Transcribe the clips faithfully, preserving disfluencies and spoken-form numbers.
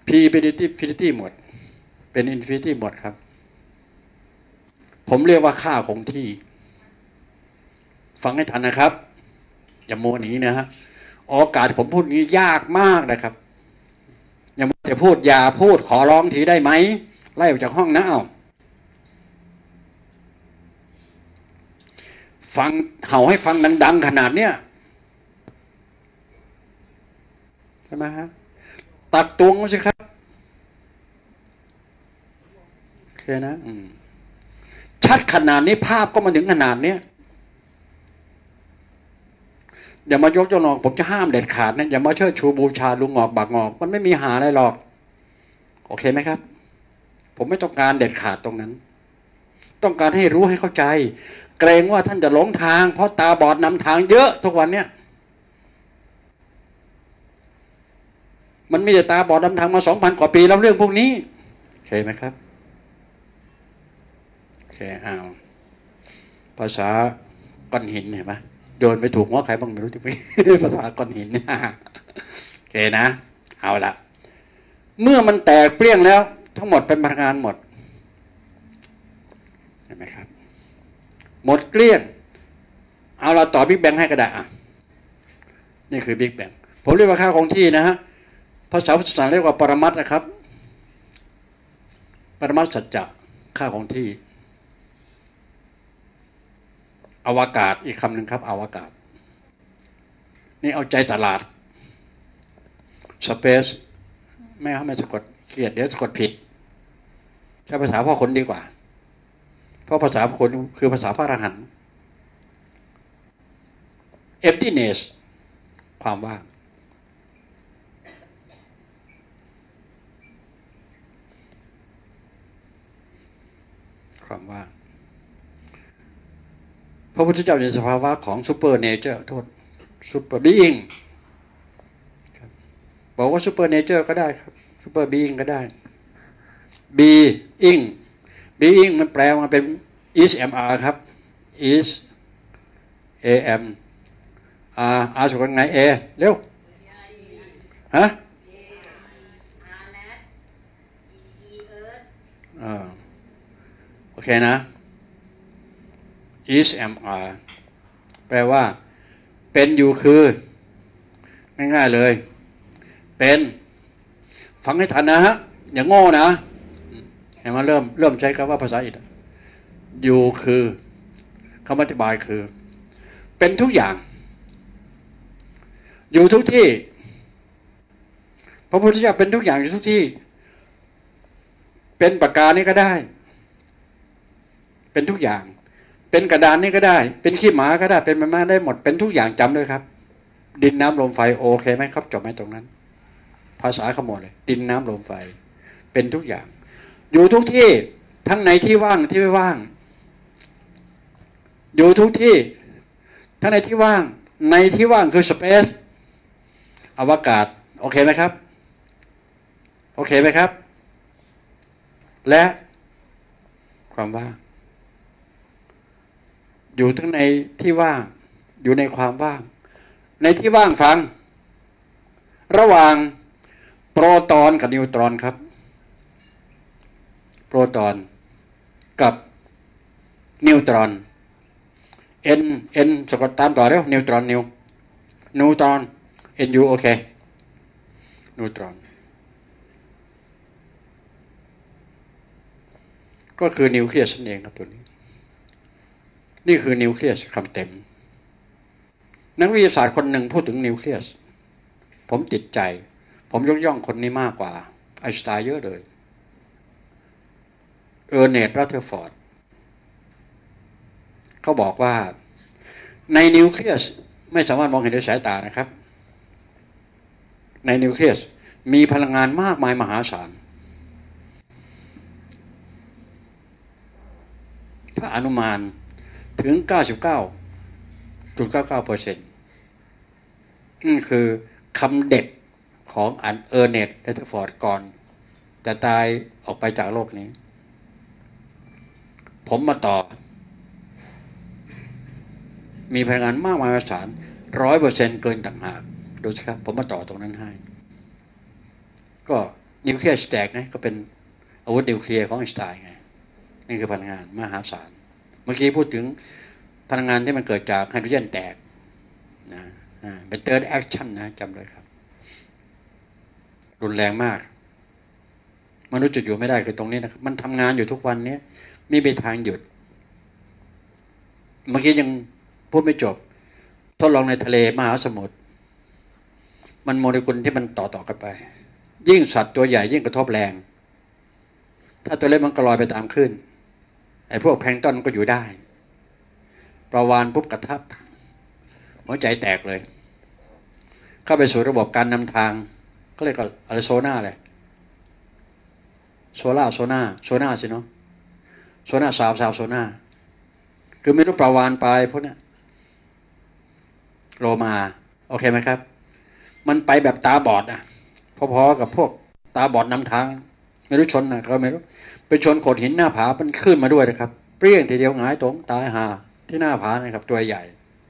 P เป็น infinity หมดเป็น infinity หมดครับผมเรียกว่าค่าคงที่ฟังให้ทันนะครับอย่าโมหนีนะฮะโอกาสผมพูดนี้ยากมากนะครับอย่าจะพูดอย่าพูดขอร้องทีได้ไหมไล่ออกจากห้องนะเอาฟังเห่าให้ฟังดังๆขนาดเนี้ยใช่ไหมฮะตักตวงสิครับโอเคนะชัดขนาดนี้ภาพก็มาถึงขนาดนี้อย่ามายกย่องผมจะห้ามเด็ดขาดนะอย่ามาเชิดชูบูชาลุงงอกบักงอกมันไม่มีหาอะไรหรอกโอเคไหมครับผมไม่ต้องการเด็ดขาดตรงนั้นต้องการให้รู้ให้เข้าใจเกรงว่าท่านจะหลงทางเพราะตาบอดนำทางเยอะทุกวันเนี้ยมันไม่ได้ตาบอดนำทางมาสองพันกว่าปีแล้วเรื่องพวกนี้โอเคไหมครับโอเคอ้าวภาษาก้อนหินเห็นไหมโยนไปถูกหัวใครบ้างไม่รู้ที่ไปภาษาก้อนหินโอเคนะเอาละเมื่อมันแตกเปรี้ยงแล้วทั้งหมดเป็นพลังงานหมดเห็นไหมครับหมดเกลี้ยงเอาเราต่อบิ๊กแบงให้ก็ได้อ่ะนี่คือบิ๊กแบงผมเรียกว่าค่าคงที่นะฮะภาษาพุทธศาสนาเรียกว่าปรมัตถ์นะครับปรมัตถ์สัจจะค่าคงที่อวกาศอีกคำหนึ่งครับอวกาศนี่เอาใจตลาดสเปซไม่เอาไม่สะกดเขียดเดี๋ยวสะกดผิดใช้ภาษาพ่อคนดีกว่าเพราะภาษาคนคือภาษาพระอรหันต์ emptiness ความว่างความว่างพระพุทธเจ้าในสภาวะของซูเปอร์เนเจอร์โทษซูเปอร์บีอิงบอกว่าซูเปอร์เนเจอร์ก็ได้ครับซูเปอร์บีอิงก็ได้บีอิงบีอิงมันแปลมาเป็น is mr ครับ is am r r สะกดไง a เร็วฮะอ่าโอเคนะ is mr แปลว่าเป็นอยู่คือง่ายๆเลยเป็นฟังให้ทันนะฮะอย่างโง่นะเห็นไหมเริ่มเริ่มใช้คำว่าภาษาอิฐอยู่คือคำอธิบายคือเป็นทุกอย่างอยู่ทุกที่พระพุทธเจ้าเป็นทุกอย่างอยู่ทุกที่เป็นปากกานี่ก็ได้เป็นทุกอย่างเป็นกระดานนี่ก็ได้เป็นขี้หมาก็ได้เป็นไม้ไม้ได้หมดเป็นทุกอย่างจำด้วยครับดินน้ำลมไฟโอเคไหมครับจบไหมตรงนั้นภาษาขโมยเลยดินน้ำลมไฟเป็นทุกอย่างอยู่ทุกที่ทั้งในที่ว่างที่ไม่ว่างอยู่ทุกที่ทั้งในที่ว่างในที่ว่างคือสเปซอวกาศโอเคไหมครับโอเคไหมครับและความว่างอยู่ทั้งในที่ว่างอยู่ในความว่างในที่ว่างฟังระหว่างโปรตอนกับนิวตรอนครับโปรตอนกับนิวตรอน n n สะกดตามต่อแล้วนิวตรอนนิวนิวตรอน n u โอเคนิวตรอนก็คือนิวเคลียสนั่นเองครับตัวนี้นี่คือนิวเคลียสคำเต็มนักวิทยาศาสตร์คนหนึ่งพูดถึงนิวเคลียสผมติดใจผมยกย่องคนนี้มากกว่าไอน์สไตน์เยอะเลยเออร์เนตต์รัตเทอร์ฟอร์ดเขาบอกว่าในนิวเคลียสไม่สามารถมองเห็นด้วยสายตานะครับในนิวเคลียสมีพลังงานมากมายมหาศาลถ้าอนุมานถึง เก้าสิบเก้าจุดเก้าเก้าเปอร์เซ็นต์ นั่นคือคำเด็ดของอันเออร์เนตต์รัตเทอร์ฟอร์ดก่อนแต่ตายออกไปจากโลกนี้ผมมาต่อมีพลังงานมากมายมหาศาล ร้อยเปอร์เซ็นต์ เกินต่างหากดูสิครับผมมาต่อตรงนั้นให้ก็นิวเคลียร์แตกนะก็เป็นอาวุธนิวเคลียร์ของไอน์สไตน์ไงนี่คือพลังงานมหาศาลเมื่อกี้พูดถึงพลังงานที่มันเกิดจากไฮโดรเจนแตกนะเป็นเติร์ดแอคชั่นนะจำเลยครับรุนแรงมากมนุษย์จุดอยู่ไม่ได้คือตรงนี้นะครับมันทำงานอยู่ทุกวันนี้ไม่มีทางหยุดเมื่อกี้ยังพูดไม่จบทดลองในทะเลมหาสมุทรมันโมเลกุลที่มันต่อต่อกันไปยิ่งสัตว์ตัวใหญ่ยิ่งกระทบแรงถ้าตัวเล็กมันก็ลอยไปตามคลื่นไอ้พวกแพลงก์ตอนก็อยู่ได้ปลาวาฬปุ๊บกระทับหัวใจแตกเลยเข้าไปสู่ระบบการนำทางก็เลยก็อะไรโซน่าเลยโซล่าโซน่าโซน่าสิเนาะโซน่าสาวสาวโซน่าคือไม่รู้ปลาวาฬไปพวกนี้โลมาโอเคไหมครับมันไปแบบตาบอดอ่ะพอๆกับพวกตาบอดนำทางไม่รู้ชนนะก็ไม่รู้ไปชนโขดหินหน้าผามันขึ้นมาด้วยนะครับเปรี้ยงทีเดียวหงายตรงตายหาที่หน้าผานะครับตัวใหญ่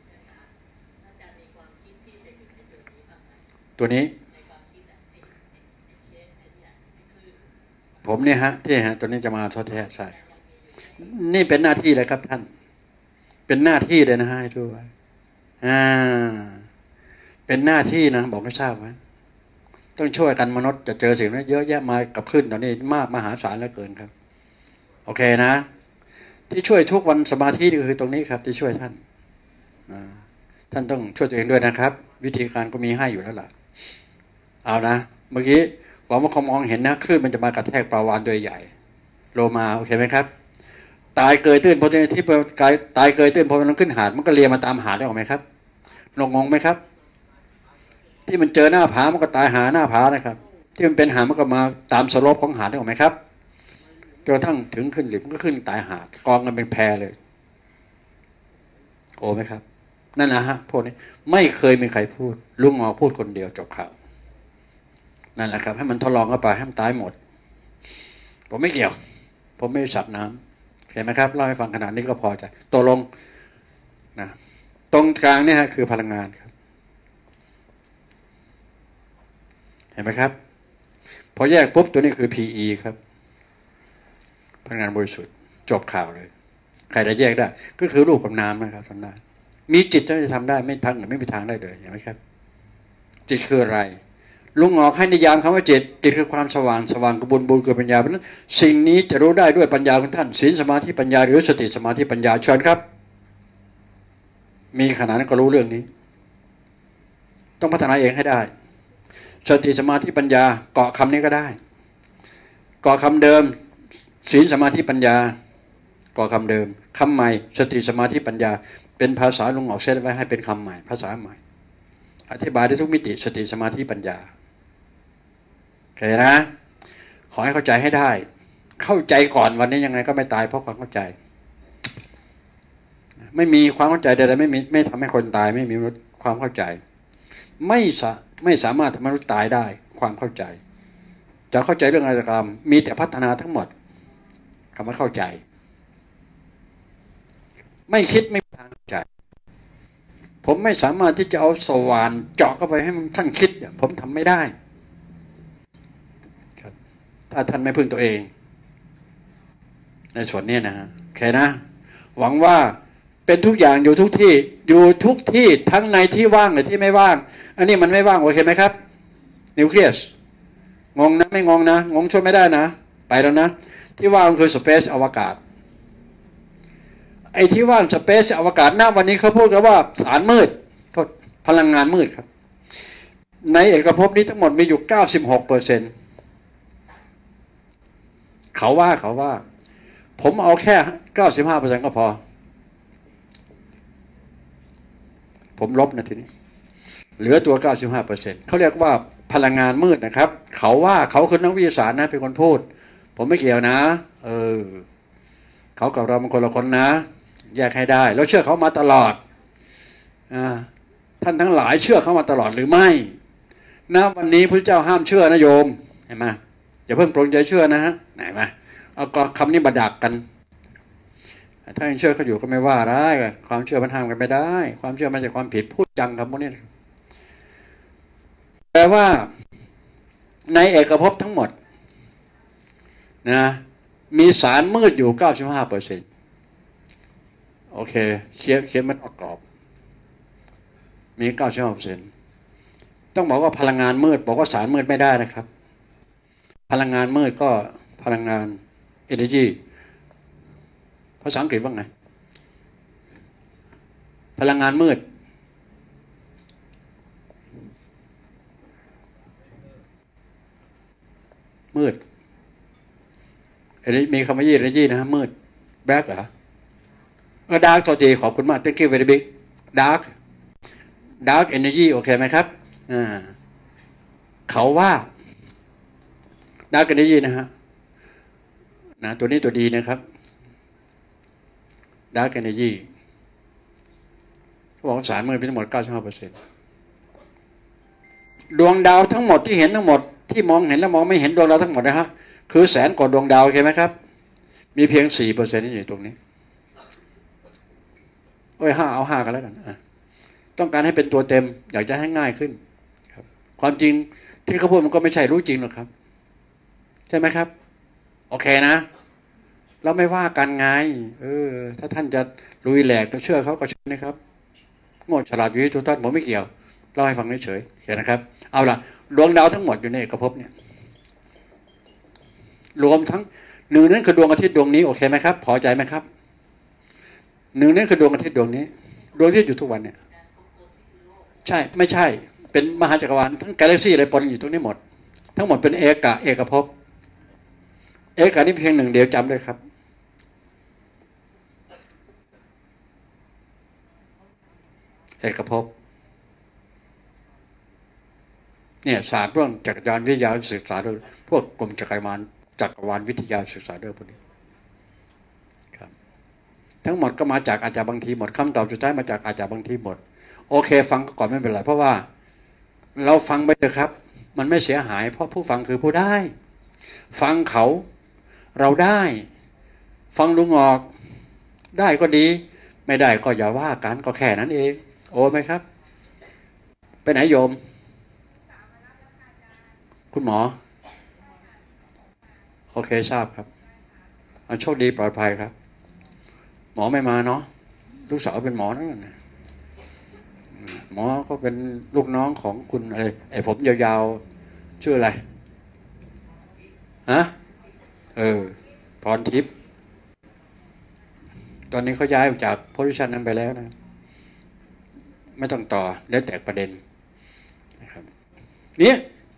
ตัวนี้ผมเนี่ยฮะที่ฮะตัวนี้จะมาทดแทนใช่นี่เป็นหน้าที่เลยครับท่านเป็นหน้าที่เลยนะฮะให้ด้วยอ่าเป็นหน้าที่นะบอกให้ทราบไว้ต้องช่วยกันมนุษย์จะเจอสิ่งนี้เยอะแยะมากับขึ้นตอนนี้มากมหาศาลเหลือเกินครับโอเคนะที่ช่วยทุกวันสมาธิก็คือตรงนี้ครับที่ช่วยท่านท่านต้องช่วยตัวเองด้วยนะครับวิธีการก็มีให้อยู่แล้วล่ะเอานะเมื่อกี้หวังว่าเขามองเห็นนะคลื่นมันจะมากระแทกปลาวาฬตัวใหญ่โลมาโอเคไหมครับตายเกยตื้นพอที่ตายเกยตื้นพอมันขึ้นหาดมันก็เลียมาตามหาดได้หรอไหมครับลงงงไหมครับที่มันเจอหน้าผามันก็ตายหาหน้าผานะครับที่มันเป็นหามันก็มาตามสโลปของหาดได้หรอไหมครับจนกระทั่งถึงขึ้นหลิมก็ขึ้นตายหาดกองกันเป็นแพเลยโอ้ไหมครับนั่นนะฮะพวกนี้ไม่เคยมีใครพูดลุงงอพูดคนเดียวจบข่าวนั่นแหละครับให้มันทดลองเข้าไปให้มันตายหมดผมไม่เกี่ยวผมไม่สัตว์น้ำเห็นไหมครับเล่าให้ฟังขนาดนี้ก็พอจะตกลงนะตรงกลางเนี่ยคือพลังงานครับเห็นไหมครับพอแยกปุ๊บตัวนี้คือ พี อี ครับพลังงานบริสุทธิ์จบข่าวเลยใครจะแยกได้ก็คือรูปกับนามนะครับทำได้มีจิตจะทำได้ไม่ทางหรือไม่มีทางได้เลยเห็นไหมครับจิตคืออะไรลุงออกให้นิยามคำว่าจิตจิตคือความสว่างสว่างกระบุญบุญคือปัญญาเพราะนั้นสิ่งนี้จะรู้ได้ด้วยปัญญาของท่านศีลสมาธิปัญญาหรือสติสมาธิปัญญาเชิญครับมีขนาดนั้นก็รู้เรื่องนี้ต้องพัฒนาเองให้ได้สติสมาธิปัญญาเกาะคำนี้ก็ได้เกาะคำเดิมศีลสมาธิปัญญาเกาะคำเดิมคำใหม่สติสมาธิปัญญาเป็นภาษาลุงออกเซตไว้ให้เป็นคำใหม่ภาษาใหม่อธิบายได้ทุกมิติสติสมาธิปัญญาโอเคนะขอให้เข้าใจให้ได้เข้าใจก่อนวันนี้ยังไงก็ไม่ตายเพราะความเข้าใจไม่มีความเข้าใจใดๆไม่มีไม่ทำให้คนตายไม่มีความเข้าใจไม่สาไม่สามารถทำให้มนุษย์ตายได้ความเข้าใจจะเข้าใจเรื่องอะไรก็ตามมีแต่พัฒนาทั้งหมดคำว่าเข้าใจไม่คิดไม่มีทางเข้าใจผมไม่สามารถที่จะเอาสว่านเจาะเข้าไปให้มันท่านคิดผมทำไม่ได้ถ้าท่านไม่พึ่งตัวเองในส่วนนี้นะฮะโอเคนะหวังว่าเป็นทุกอย่างอยู่ทุกที่อยู่ทุกที่ทั้งในที่ว่างหรือที่ไม่ว่างอันนี้มันไม่ว่างโอเคไหมครับนิวเคลียสงงนะไม่งงนะงงช่วยไม่ได้นะไปแล้วนะที่ว่างคือสเปซอวกาศไอ้ที่ว่างสเปซอวกาศหน้าวันนี้เขาพูดกันว่าสารมืดก็พลังงานมืดครับในเอกภพนี้ทั้งหมดมีอยู่ เก้าสิบหกเปอร์เซ็นต์ เขาว่าเขาว่าผมเอาแค่ เก้าสิบห้าเปอร์เซ็นต์ ก็พอผมลบนะทีนี้เหลือตัว เก้าสิบห้าเปอร์เซ็นต์ เขาเรียกว่าพลังงานมืดนะครับเขาว่าเขาคือนักวิทยาศาสตร์นะเป็นคนพูดผมไม่เกี่ยวนะเออเขากับเราเป็นคนละคนนะแยกให้ได้แล้วเชื่อเขามาตลอดอ่าท่านทั้งหลายเชื่อเขามาตลอดหรือไม่นะวันนี้พระเจ้าห้ามเชื่อนะโยมเห็นไหมอย่าเพิ่งปรงใจเชื่อนะฮะไหนมาเอาก็คำนี้มาดักกันถ้ายังเชื่อเขาอยู่ก็ไม่ว่าได้ความเชื่อมันห้ามกันไม่ได้ความเชื่อมันจากความผิดพูดจังคำพวกนี้แปลว่าในเอกภพทั้งหมดนะมีสารมืดอยู่ เก้าสิบห้าเปอร์เซ็นต์ โอเคเขียนเขียนมันออกกรอบมี เก้าสิบห้าเปอร์เซ็นต์ ต้องบอกว่าพลังงานมืดบอกว่าสารมืดไม่ได้นะครับพลังงานมืดก็พลังงาน energy ภาษาอังกฤษว่าไงพลังงานมืดมืดมีคำว่ายี่ energy นะฮะมืด black เหรอเออ dark ตัวดีขอบคุณมาก thank you very big dark dark energy โอเคไหมครับอ่าเขาว่า dark energy นะฮะนะตัวนี้ตัวดีนะครับ dark energy เขาบอกสารมืดเป็นทั้งหมด เก้าสิบห้าเปอร์เซ็นต์ ดวงดาวทั้งหมดที่เห็นทั้งหมดที่มองเห็นแล้วมองไม่เห็นดวงดาวทั้งหมดนะฮะคือแสนกว่าดวงดาวใช่ไหมครับมีเพียง สี่เปอร์เซ็นต์ ที่อยู่ตรงนี้โอ้ยห้าเอาห้ากันแล้วกันต้องการให้เป็นตัวเต็มอยากจะให้ง่ายขึ้นครับความจริงที่เขาพูดมันก็ไม่ใช่รู้จริงหรอกครับใช่ไหมครับโอเคนะเราไม่ว่ากันไงเออถ้าท่านจะลุยแหลกก็เชื่อเขาก็เชื่อนะครับโง่ฉลาดอยู่ที่ตัวท่านผมไม่เกี่ยวเล่าให้ฟังเฉยๆเห็นนะครับเอาล่ะดวงดาวทั้งหมดอยู่ในเอกภพเนี่ยรวมทั้งหนึ่งนั้นคือดวงอาทิตย์ดวงนี้โอเคไหมครับพอใจไหมครับหนึ่งนั้นคือดวงอาทิตย์ดวงนี้ดวงอาทิตย์อยู่ทุกวันเนี่ยใช่ไม่ใช่เป็นมหาจักรวาลทั้งกาแล็กซี่อะไรปนอยู่ตรงนี้หมดทั้งหมดเป็นเอกะเอกภพเอกะนี่เพียงหนึ่งเดียวจำด้วยครับเอกภพเนี่ยศาสตร์เรื่องจักรยานวิทยาศึกษาด้วยพวกกรมจักรวาลจักรวาลวิทยาศึกษาด้วยพวกนี้ครับทั้งหมดก็มาจากอาจารย์บางทีหมดคำตอบสุดท้ายมาจากอาจารย์บางทีหมดโอเคฟังก่อนไม่เป็นไรเพราะว่าเราฟังไปเถอะครับมันไม่เสียหายเพราะผู้ฟังคือผู้ได้ฟังเขาเราได้ฟังลุงออกได้ก็ดีไม่ได้ก็อย่าว่ากันก็แค่นั้นเองโอ้ไหมครับไปไหนโยมคุณหมอโอเคทราบครับโชคดีปลอดภัยครับหมอไม่มาเนาะลูกสาวเป็นหมอนั่นหมอก็เป็นลูกน้องของคุณอะไรไอ้ผมยาวๆชื่ออะไรฮะเออพรทิพย์ตอนนี้เขาย้ายออกจากโพสิชันนั้นไปแล้วนะไม่ต้องต่อแล้วแตกประเด็นนะครับนี่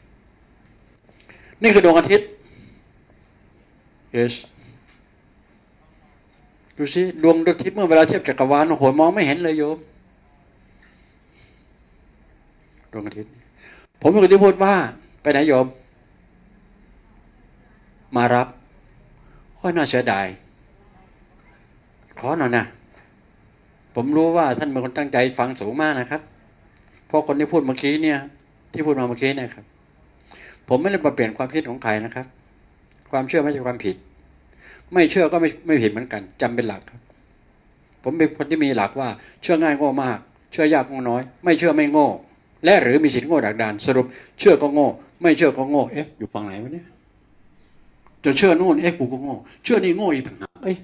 นี่คือดวงอาทิตย์ yes ดูสิดวงอาทิตย์เมื่อเวลาเทียบจักรวาลโอ้โหมองไม่เห็นเลยโยมดวงอาทิตย์ผมเป็นคนที่พูดว่าไปไหนโยมมารับโอ้ยน่าเสียดายขอหน่อยนะผมรู้ว่าท่านเป็นคนตั้งใจฟังสูงมากนะครับเพราะคนที่พูดเมื่อกี้เนี่ยที่พูดมาเมื่อกี้เนี่ยครับผมไม่ได้มาเปลี่ยนความคิดของใครนะครับความเชื่อไม่ใช่ความผิดไม่เชื่อก็ไม่ไม่ผิดเหมือนกันจำเป็นหลักครับผมเป็นคนที่มีหลักว่าเชื่อง่ายโง่มากเชื่อยากโง่น้อยไม่เชื่อไม่โง่และหรือมีสิทธิ์โง่ดักดานสรุปเชื่อก็โง่ไม่เชื่อก็โง่เอ๊ะอยู่ฝั่งไหนวะเนี่ยจะเชื่อโน่นเอ๊ะกูก็โง่เชื่อนี่โง่อีกต่างหากเอ้ย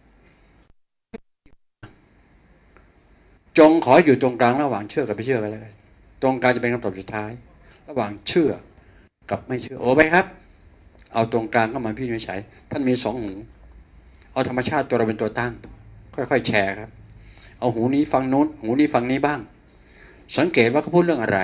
จงขออยู่ตรงกลางระหว่างเชื่อกับไม่เชื่อไปแล้วกันตรงกลางจะเป็นคำตอบสุดท้ายระหว่างเชื่อกับไม่เชื่อโอ้ไหมครับเอาตรงกลางก็มาพี่นิสัยท่านมีสองหูเอาธรรมชาติตัวเราเป็นตัวตั้งค่อยๆแชร์ครับเอาหูนี้ฟังโน้นหูนี้ฟังนี้บ้างสังเกตว่าเขาพูดเรื่องอะไร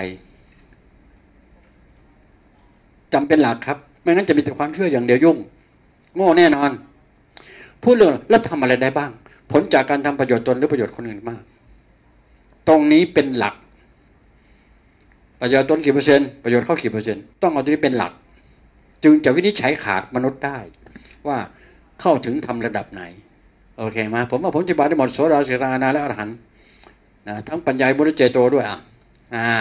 จำเป็นหลักครับไม่งั้นจะมีแต่ความเชื่ออย่างเดียวยุ่งโง่แน่นอนพูดเรื่องแล้วทำอะไรได้บ้างผลจากการทำประโยชน์ตนหรือประโยชน์คนอื่นมากตรงนี้เป็นหลักประโยชน์ตนกี่เปอร์เซ็นต์ประโยชน์เข้ากี่เปอร์เซ็นต์ต้องเอาตรงนี้เป็นหลักจึงจะวินิจฉัยขาดมนุษย์ได้ว่าเข้าถึงทำระดับไหนโอเคมาผมว่าผมจะบาได้หมดโสดาสีรานาและอรหันต์นะทั้งปัญญาบุริเจโตด้วยอ่ะอ่า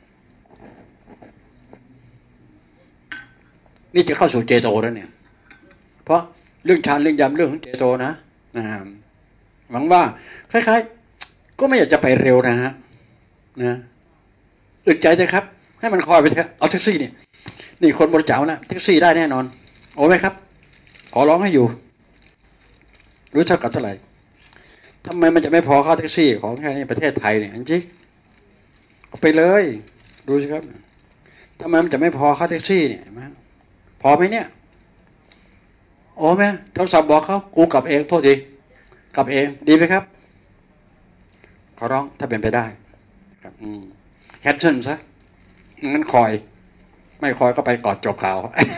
นี่จะเข้าสู่เจโตแล้วเนี่ยเพราะเรื่องฌานเรื่องยามเรื่องของเจโตนะนะหวังว่าคล้ายๆก็ไม่อยากจะไปเร็วนะฮะนะอึดใจเลยครับให้มันคอยไปเถอะเอาแท็กซี่เนี่ยนี่คนบริจาคนะแท็กซี่ได้แน่นอนโอ้ไหมครับขอร้องให้อยู่รู้เท่ากับเท่าไหร่ทำไมมันจะไม่พอค่าแท็กซี่ของแค่นี้ประเทศไทยเนี่ยจริงเอาไปเลยดูสิครับทำไมมันจะไม่พอค่าแท็กซี่เนี่ยพอไหมเนี่ยโอ้ไหมโทรศัพท์บอกเขากูกลับเองโทษทีกลับเองดีไหมครับขอร้องถ้าเป็นไปได้ครับอืมแคปชั่นซะงั้นคอยไม่คอยก็ไปกอดจบข่าว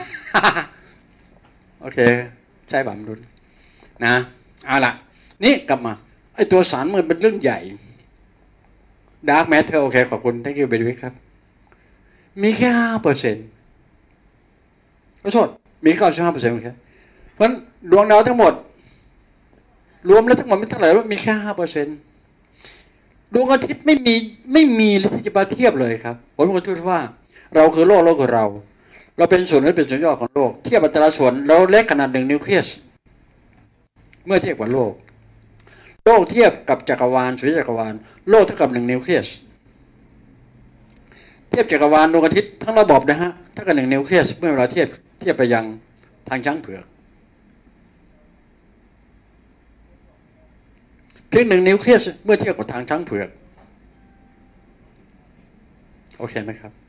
โอเคใช่ป่ะมนุษย์นะเอาล่ะนี่กลับมาไอ้ตัวสารมันเป็นเรื่องใหญ่ดาร์กแมทเทอร์โอเคขอบคุณ thank you เบนวิกครับมีแค่ห้าเปอร์เซ็นต์ขอโทษมีเก้าสิบห้าเปอร์เซ็นต์แค่เพราะดวงดาวทั้งหมดรวมแล้วทั้งหมดไม่เท่าไหร่มีแค่ห้าเปอร์เซ็นต์ดวงอาทิตย์ไม่มีไม่มีเลยที่จะมาเทียบเลยครับผมเป็นคนพูดว่าเราคือโลกโลกคือเราเราเป็นส่วนนั้นเป็นส่วนย่อของโลกเทียบอัตราส่วนเราเล็กขนาดหนึ่งนิวเคลียสเมื่อเทียบกับโลกโลกเทียบกับจักรวาลสุริยจักรวาลโลกเท่ากับหนึ่งนิวเคลียสเทียบจักรวาลดวงอาทิตย์ทั้งระบบนะฮะเท่ากับหนึ่งนิวเคลียสเมื่อเราเทียบเทียบไปยังทางช้างเผือกเพียงหนึ่งนิวเคลียสเมื่อเทียบกับทางช้างเผือกโอเคไหมครับ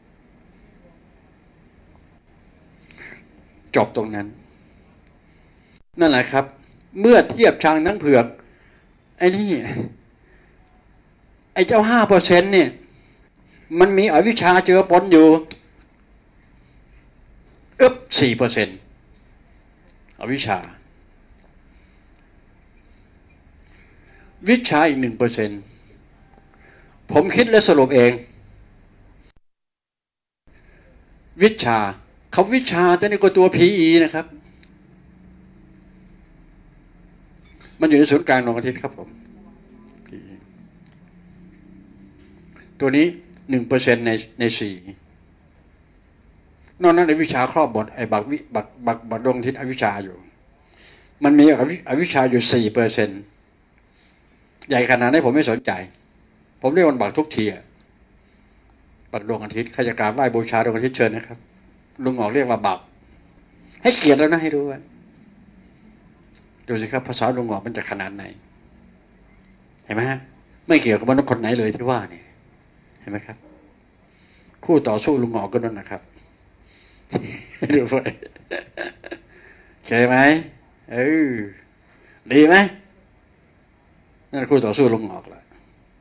จบตรงนั้นนั่นแหละครับเมื่อเทียบช้างช้างเผือกไอ้นี่ไอ้เจ้าห้าเปอร์เซ็นต์เนี่ยมันมีอวิชชาเจือปนอยู่อึ๊บสี่เปอร์เซ็นต์อวิชชาวิชาอีกหนึ่งเปอร์เซ็นต์ผมคิดและสรุปเองวิชาเขาวิชาแต่นี่ก็ตัว พี อี นะครับมันอยู่ในศูนย์กลางดวงอาทิตย์ครับผม พี อี ตัวนี้หนึ่งเปอร์เซ็นต์ในในสี่นอกนั้นในวิชาครอบบทไอ้บักวิบักบักบักดวงอาทิตย์อวิชาอยู่มันมีอวิชาอยู่สี่เปอร์เซ็นต์ใหญ่ขนาดนี้ผมไม่สนใจผมเรียกมันบักทุกทีอะบักดวงอาทิตย์ใครจะกราบไหว้บูชาดวงอาทิตย์เชิญนะครับลุงออกเรียกว่าบักให้เกียรติแล้วนะให้รู้ว่าดูสิครับภาษาลุงออกมันจะขนาดไหนเห็นไหมฮะไม่เกี่ยวกับมนุษย์คนไหนเลยที่ว่านี่เห็นไหมครับคู่ต่อสู้ลุงออกก็นั่นนะครับให้ดูไปใช่ไหมเออดีไหมนั่นคู่ต่อสู้ลุงออกแล้ว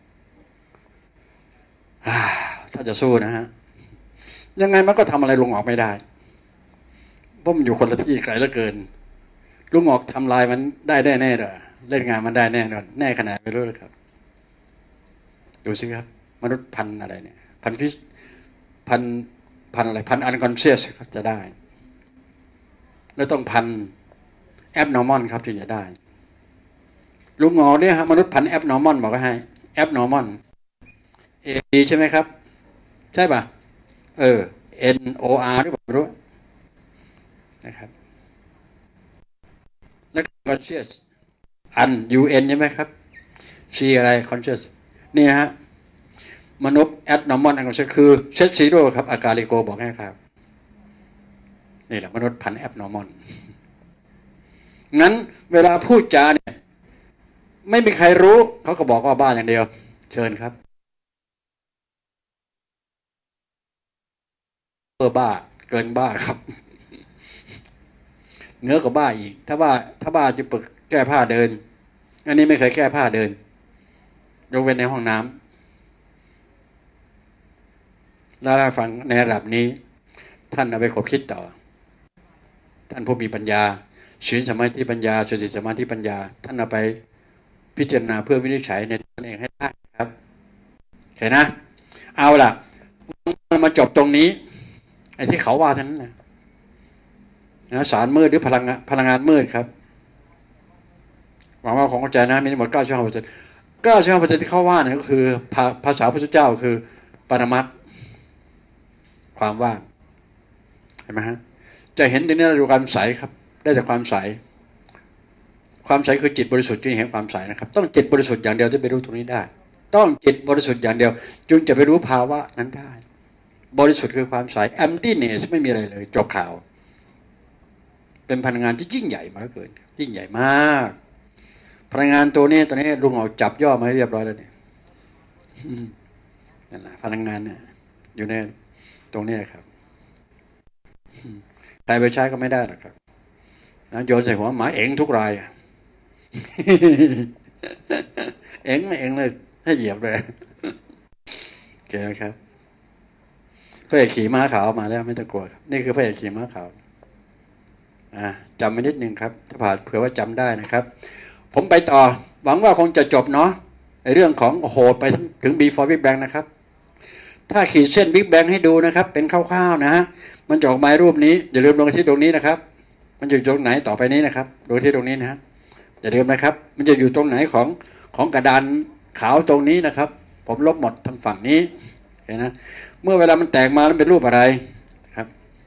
ถ้าจะสู้นะฮะยังไงมันก็ทำอะไรลุงออกไม่ได้เพราะมันอยู่คนละที่ไกลเหลือเกินลุงออกทำลายมันได้แน่แน่เลยเล่นงานมันได้แน่นอนแน่ขนาดไม่รู้เลยครับดูสิครับมนุษย์พันอะไรเนี่ยพันพิษพันพันอะไรพันอันคอนเชียสจะได้แล้วต้องพันแอบนอร์มอนครับถึงจะได้ลุงงอเนี่ยฮะมนุษย์พันแอบนอร์มอนบอกให้แอบนอร์มอนเอใช่ไหมครับใช่ป่ะเออ N O R หรือเปล่าไม่รู้นะครับแล้ว conscious อัน U N ใช่ไหมครับ C อะไร conscious นี่ฮะมนุษย์ abnormal unconscious คือเซตซีโร่ครับอากาลิโกบอกให้ครับนี่แหละมนุษย์พัน abnormal งั้นเวลาพูดจาเนี่ยไม่มีใครรู้เขาก็บอกว่าบ้าอย่างเดียวเชิญครับเออบ้าเกินบ้าครับเนื้อกว่าบ้าอีกถ้าบ้าถ้าบ้าจะปึกแก้ผ้าเดินอันนี้ไม่เคยแก้ผ้าเดินยกเว้นในห้องน้ำแล้วฟังในระดับนี้ท่านเอาไปขบคิดต่อท่านผู้มีปัญญาศีลสมาธิปัญญาสติสมาธิปัญญาท่านเอาไปพิจารณาเพื่อวินิจฉัยในตนเองให้ได้ครับเห็นนะเอาล่ะมาจบตรงนี้ไอ้ที่เขาว่าท่านนะนะสารมืดหรือพลังพลังงานมืดครับหวังว่าของเข้าใจนะมีทั้งหมดเก้าสิบห้าเปอร์เซ็นต์เก้าสิบห้าเปอร์เซ็นต์ที่เขาว่าเนี่ยก็คือภาษาพระพุทธเจ้าคือปรมัตถ์ความว่างเห็นไหมฮะจะเห็นในนี้เราดูความใสครับได้จากความใสความใสคือจิตบริสุทธิ์จึงเห็นความใสนะครับต้องจิตบริสุทธิ์อย่างเดียวจะไปรู้ตรงนี้ได้ต้องจิตบริสุทธิ์อย่างเดียวจึงจะไปรู้ภาวะนั้นได้บริสุทธิ์คือความใส emptiness ไม่มีอะไรเลยจบข่าวเป็นพลังงานที่ยิ่งใหญ่มากเกินยิ่งใหญ่มากพลังงานตัวนี้ตัวนี้ลุงเอาจับย่อมาให้เรียบร้อยแล้วเนี่ยนั่นแหละพลังงานเนี่ยอยู่ในตรงนี้ครับใครไปใช้ก็ไม่ได้หรอกครับนะโยนใส่หัวหมาเอ็งทุกรายเอ็งไม่เอ็งเลยให้เหยียบเลยโอเคนะครับพระเอกขี่ม้าขาวมาแล้วไม่ต้องกลัวครับนี่คือพระเอกขี่ม้าขาวอ่าจำไว้นิดนึงครับถ้าผ่านเผื่อว่าจำได้นะครับผมไปต่อหวังว่าคงจะจบเนาะในเรื่องของโหดไปถึง before Big Bang นะครับถ้าขีดเส้น Big Bang ให้ดูนะครับเป็นคร่าวๆนะฮะมันจะออกมารูปนี้อย่าลืมลงที่ตรงนี้นะครับมันอยู่ตรงไหนต่อไปนี้นะครับดูที่ตรงนี้นะฮะอย่าลืมนะครับมันจะอยู่ตรงไหนของของกระดานขาวตรงนี้นะครับผมลบหมดทางฝั่งนี้เห็นนะเมื่อเวลามันแตกมาแล้วเป็นรูปอะไรครับ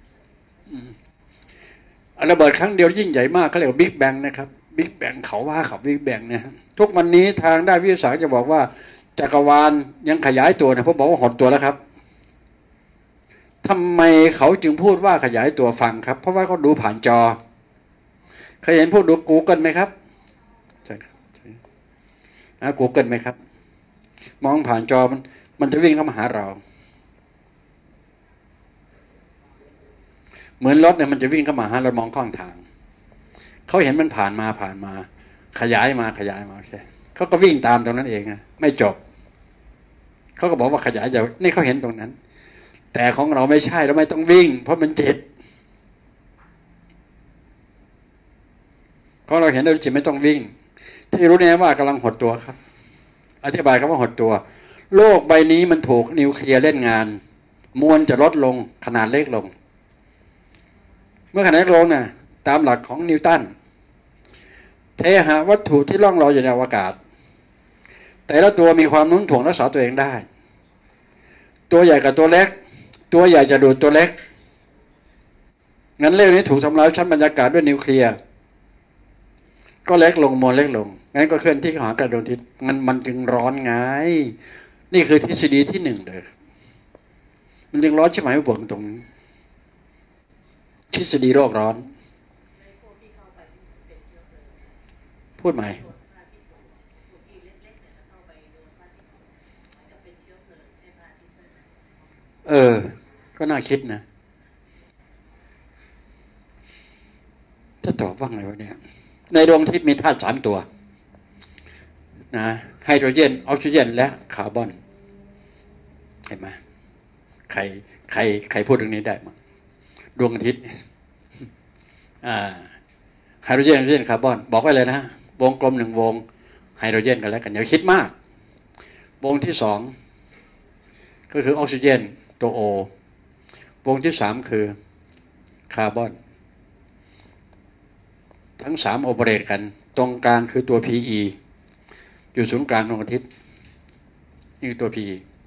ระเบิดครั้งเดียวยิ่งใหญ่มากเขาเรียกว่าบิ๊กแบงนะครับบิ๊กแบงเขาว่าขับบิ๊กแบงนะทุกวันนี้ทางด้านวิทยาศาสตร์จะบอกว่าจักรวาลยังขยายตัวนะเพราะบอกว่าหดตัวแล้วครับทำไมเขาจึงพูดว่าขยายตัวฟังครับเพราะว่าเขาดูผ่านจอเคยเห็นพวกดู Google ไหมครับใช่ครับใช่นะ Google ไหมครับมองผ่านจอมันมันจะวิ่งเข้ามาหาเราเหมือนรถเนี่ยมันจะวิ่งเข้ามาหาเรามองข้างทางเขาเห็นมันผ่านมาผ่านมาขยายมาขยายมาโอเคเขาก็วิ่งตามตรงนั้นเองนะไม่จบเขาก็บอกว่าขยายอย่านี่เขาเห็นตรงนั้นแต่ของเราไม่ใช่เราไม่ต้องวิ่งเพราะมันจิตเพราะเราเห็นเราจิตไม่ต้องวิ่งที่รู้แน่ว่ากำลังหดตัวครับอธิบายคำว่าหดตัวโลกใบนี้มันถูกนิวเคลียร์เล่นงานมวลจะลดลงขนาดเล็กลงเมื่อขนาดเล็กลงนะตามหลักของนิวตันเทหะวัตถุที่ล่องลอยอยู่ในอวกาศแต่ละตัวมีความโน้มถ่วงรักษาตัวเองได้ตัวใหญ่กับตัวเล็กตัวใหญ่จะดูดตัวเล็กงั้นเรื่องนี้ถูกทำลายชั้นบรรยากาศด้วยนิวเคลียร์ก็เล็กลงมวลเล็กลงงั้นก็เคลื่อนที่เข้าหากระดวงอาทิตย์มันมันจึงร้อนไงนี่คือทฤษฎีที่หนึ่งเลยมันจึงร้อนใช่ไหมบวกตรงทฤษฎีโลกร้อนพูดใหม่เออก็น่าคิดนะจะตอบว่าไงวะเนี่ยในดวงอาทิตย์มีธาตุสามตัวนะไฮโดรเจนออกซิเจนและคาร์บอนเห็นไหมใครใครใครพูดเรื่องนี้ได้มั้งดวงอาทิตย์อ่าไฮโดรเจนออกซิเจนคาร์บอนบอกไว้เลยนะวงกลมหนึ่งวงไฮโดรเจนกันแล้วกันอย่าคิดมากวงที่สองก็คือออกซิเจนตัวโอวงที่สามคือคาร์บอนทั้งสามโอเปเรตกันตรงกลางคือตัว พี อี อยู่ศูนย์กลางดวงอาทิตย์นี่คือตัว พี อี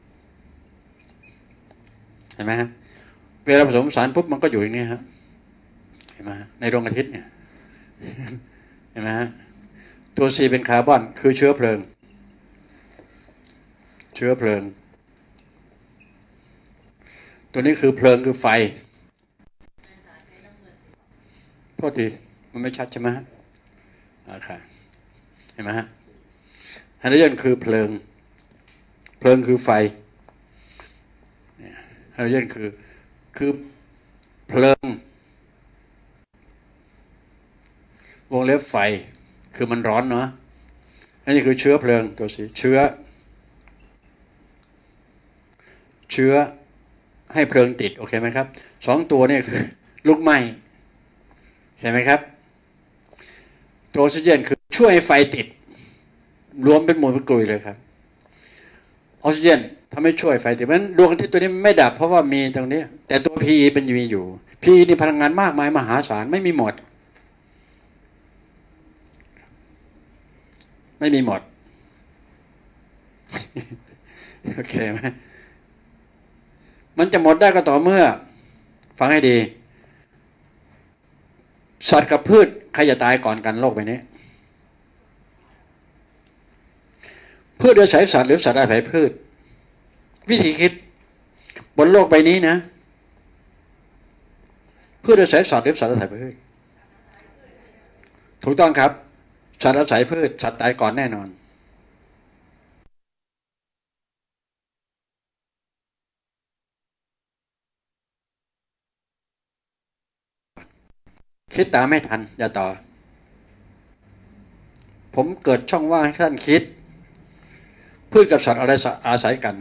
เห็นไหมฮะเวลาผสมสารปุ๊บมันก็อยู่อย่างนี้ครับเห็นไหมในดวงอาทิตย์เนี่ยเห็นไหมฮะตัว C เป็นคาร์บอนคือเชื้อเพลิงเชื้อเพลิงตัวนี้คือเพลิงคือไฟโทษทีมันไม่ชัดใช่ไหมฮะโอเคเห็นไหมฮะไฮโดรเจนคือเพลิงเพลิงคือไฟไฮโดรเจนคือคือเพลิงวงเล็บไฟคือมันร้อนเนาะอันนี้คือเชื้อเพลิงตัวสีเชื้อเชื้อให้เพลิงติดโอเคไหมครับสองตัวนี่คือลุกไหม้ใช่ไหมครับตัวออกซิเจนคือช่วยให้ไฟติดรวมเป็นหมู่เป็นกลุ่ยเลยครับออกซิเจนทำให้ช่วยไฟติดเพราะฉะนั้นดวงอาทิตย์ตัวนี้ไม่ดับเพราะว่ามีตรงนี้แต่ตัว พี อี เป็นมีอยู่ พี อี นี่พลังงานมากมายมหาศาลไม่มีหมดไม่มีหมดโอเคไหมมันจะหมดได้ก็ต่อเมื่อฟังให้ดีสัตว์กับพืชใครจะตายก่อนกันโลกใบนี้พืชโดยสายสัตว์หรือสัตว์อาศัยพืชวิธีคิดบนโลกใบนี้นะพืชโดยสายสัตว์หรือสัตว์อาศัยพืชถูกต้องครับสัตว์อาศัยพืชสัตว์ตายก่อนแน่นอนคิดตามไม่ทันอย่าต่อผมเกิดช่องว่างให้ท่านคิดพืชกับสัตว์อะไรอาศัยกัน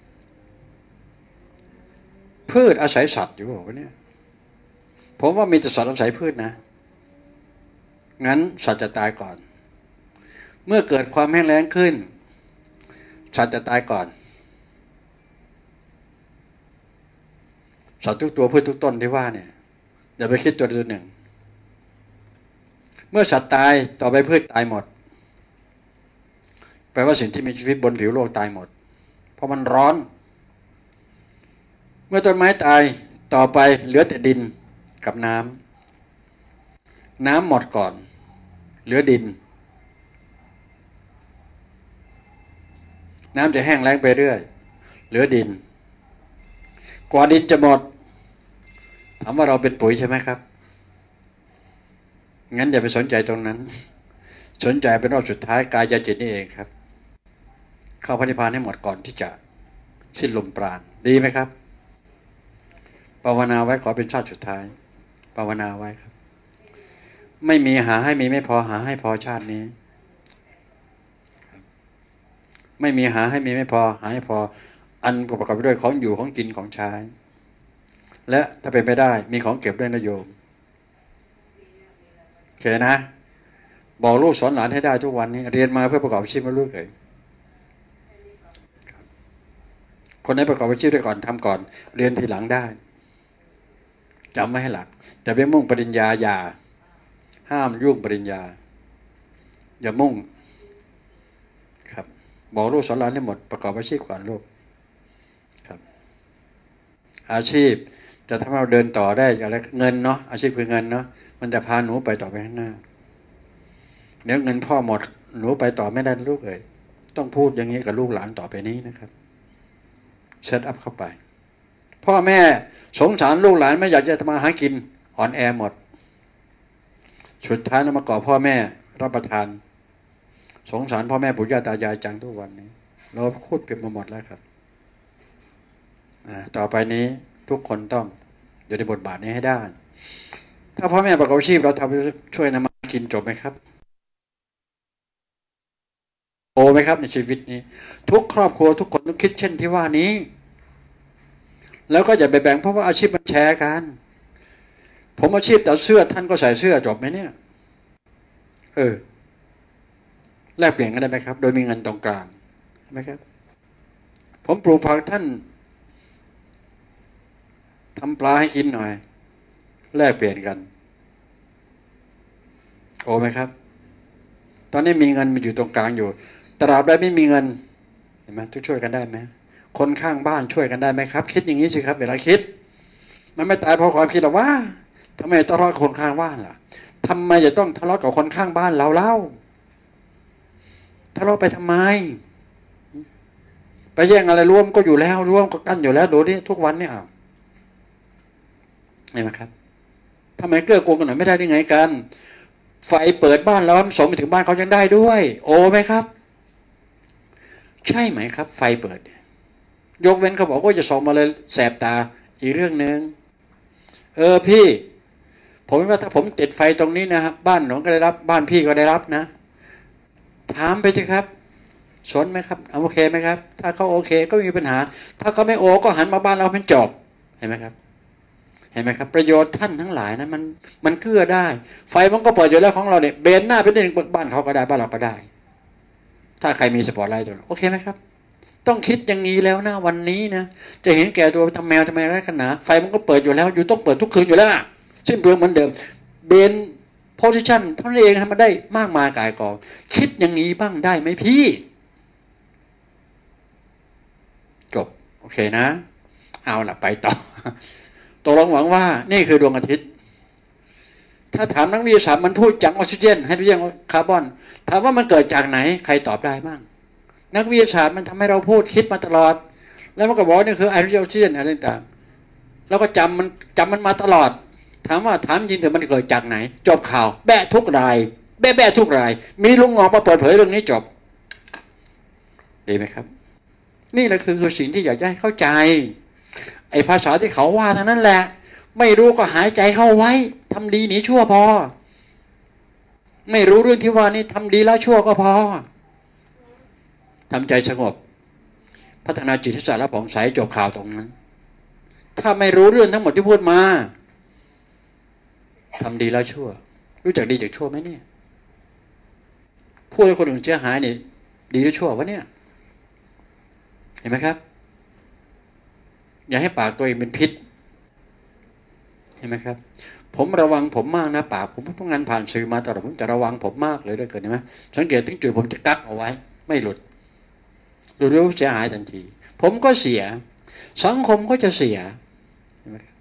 พืชอาศัยสัตว์อยู่วะเนี่ยผมว่ามีแต่สัตว์อาศัยพืชนะงั้นสัตว์จะตายก่อนเมื่อเกิดความแห้งแล้งขึ้นสัตว์จะตายก่อนสัตว์ทุกตัวพืชทุกต้นที่ว่าเนี่ยอย่าไปคิดตัวใดตัวหนึ่งเมื่อสัตว์ตายต่อไปพืชตายหมดแปลว่าสิ่งที่มีชีวิตบนผิวโลกตายหมดเพราะมันร้อนเมื่อต้นไม้ตายต่อไปเหลือแต่ดินกับน้ำน้ำหมดก่อนเหลือดินน้ำจะแห้งแล้งไปเรื่อยเหลือดินกว่าดินจะหมดถามว่าเราเป็นปุ๋ยใช่ไหมครับงั้นอย่าไปสนใจตรงนั้นสนใจเป็นรอบสุดท้ายกายจิตนี่เองครับเข้าพระนิพพานให้หมดก่อนที่จะสิ้นลมปราณดีไหมครับภาวนาไว้ขอเป็นชาติสุดท้ายภาวนาไว้ครับไม่มีหาให้มีไม่พอหาให้พอชาตินี้ไม่มีหาให้มีไม่พอหาให้พออันประกอบไปด้วยของอยู่ของกินของใช้และถ้าเป็นไปได้มีของเก็บด้วยนะโยมโอเคนะบอกลูกสอนหลานให้ได้ทุกวันนี้เรียนมาเพื่อประกอบอาชีพไม่รู้เลยคนไหนประกอบอาชีพได้ก่อนทำก่อนเรียนทีหลังได้จำไว้ให้หลักแต่ไปมุ่งปริญญาอย่าห้ามยุ่งปริญญาอย่ามุ่งครับบอกลูกสอนหลานให้หมดประกอบอาชีพก่อนลูกครับอาชีพจะทำให้เราเดินต่อได้อะไรเงินเนาะอาชีพคือเงินเนาะมันจะพาหนูไปต่อไปข้างหน้าเดี๋ยวเงินพ่อหมดหนูไปต่อไม่ได้ลูกเอ๋ยต้องพูดอย่างนี้กับลูกหลานต่อไปนี้นะครับเซตอัพเข้าไปพ่อแม่สงสารลูกหลานไม่อยากจะมาหากินอ่อนแอหมดสุดท้ายเรามาก่อพ่อแม่รับประทานสงสารพ่อแม่ปู่ย่าตายายจังทุกวันนี้เราพูดเปรียบมาหมดแล้วครับต่อไปนี้ทุกคนต้องอยู่ในบทบาทนี้ให้ได้ถ้าพ่อแม่ประกอบอาชีพเราทำช่วยนำมากินจบไหมครับโอ้ไหมครับในชีวิตนี้ทุกครอบครัวทุกคนต้องคิดเช่นที่ว่านี้แล้วก็อย่าไปแบ่งเพราะว่าอาชีพมันแชร์กันผมอาชีพแต่เสื้อท่านก็ใส่เสื้อจบไหมเนี่ยเออแลกเปลี่ยนกันได้ไหมครับโดยมีเงินตรงกลางใช่ไหมครับผมปลูกผักท่านทำปลาให้กินหน่อยแลกเปลี่ยนกันโอ้ไหมครับตอนนี้มีเงินมันอยู่ตรงกลางอยู่ตราบใดไม่มีเงินเห็นไหมทุกช่วยกันได้ไหมคนข้างบ้านช่วยกันได้ไหมครับคิดอย่างนี้สิครับเวลาคิดมันไม่ตายเพราะความคิดหรอกว่าทำไมทะเลาะกับคนข้างบ้านล่ะทำไมจะต้องทะเลาะกับคนข้างบ้านเราเล่าทะเลาะไปทำไมไปแย่งอะไรร่วมก็อยู่แล้วร่วมก็กั้นอยู่แล้วดูนี่ทุกวันเนี่ยเห็นไหมครับทำไมเกื้อกูลกันหน่อยไม่ได้ได้ไงกันไฟเปิดบ้านเราส่งไปถึงบ้านเขายังได้ด้วยโอ้ไหมครับใช่ไหมครับไฟเปิดยกเว้นเขาบอกว่าจะส่งมาเลยแสบตาอีกเรื่องหนึ่งเออพี่ผมว่าถ้าผมติดไฟตรงนี้นะครับบ้านหนูก็ได้รับบ้านพี่ก็ได้รับนะถามไปสิครับสนไหมครับโอเคไหมครับถ้าเขาโอเคก็ไม่มีปัญหาถ้าเขาไม่โอก็หันมาบ้านเราเป็นจบเห็นไหมครับเห็นไหมครับประโยชน์ท่านทั้งหลายนะมันมันเกื้อได้ไฟมันก็เปิดอยู่แล้วของเราเนี่ยเบนหน้าไปนิดนึงบ้านเขาก็ได้บ้านเราก็ได้ถ้าใครมีสปอตไลท์ตัวโอเคไหมครับต้องคิดอย่างนี้แล้วนะวันนี้นะจะเห็นแก่ตัวทำแมวทำไมไรกันหนาไฟมันก็เปิดอยู่แล้วอยู่ต้องเปิดทุกคืนอยู่แล้วสิ้นเปลืองเหมือนเดิมเบนโพสิชันเท่านั้นเองให้มันได้มากมายกายกองคิดอย่างนี้บ้างได้ไหมพี่จบโอเคนะเอาล่ะไปต่อตกลงหวังว่านี่คือดวงอาทิตย์ถ้าถามนักวิทยาศาสตร์มันพูดจากออกซิเจนไฮโดรเจนคาร์บอนถามว่ามันเกิดจากไหนใครตอบได้บ้างนักวิทยาศาสตร์มันทำให้เราพูดคิดมาตลอดแล้วมันก็บอกนี่คือไฮโดรเจนออกซิเจนอะไรต่างๆแล้วก็จำมันจำมันมาตลอดถามว่าถามจริงเถอะมันเกิดจากไหนจบข่าวแบะทุกรายแบ่ๆทุกรายมีลุงงอกมาเปิดเผยเรื่องนี้จบดีไหมครับนี่แหละคือคือสิ่งที่อยากจะให้เข้าใจไอ้ภาษาที่เขาว่าทั้งนั้นแหละไม่รู้ก็หายใจเข้าไว้ทำดีหนีชั่วพอไม่รู้เรื่องที่ว่านี่ทำดีแล้วชั่วก็พอทำใจสงบพัฒนาจิตให้สะอาดและผ่องใสจบข่าวตรงนั้นถ้าไม่รู้เรื่องทั้งหมดที่พูดมาทำดีแล้วชั่วรู้จักดีจากชั่วไหมเนี่ยพูดให้คนอื่นเสียหายนี่ดีหรือชั่ววะเนี่ยเห็นไหมครับอย่าให้ปากตัวเองเป็นพิษเห็นไหมครับผมระวังผมมากนะปากผมทำงานผ่านสื่อมาตลอดผมจะระวังผมมากเลยด้วยเกิดเห็นไหมสังเกตถึงจุดผมจะกักเอาไว้ไม่หลุดหลุดแล้วเสียหายทันทีผมก็เสียสังคมก็จะเสียเห็นไหมครับ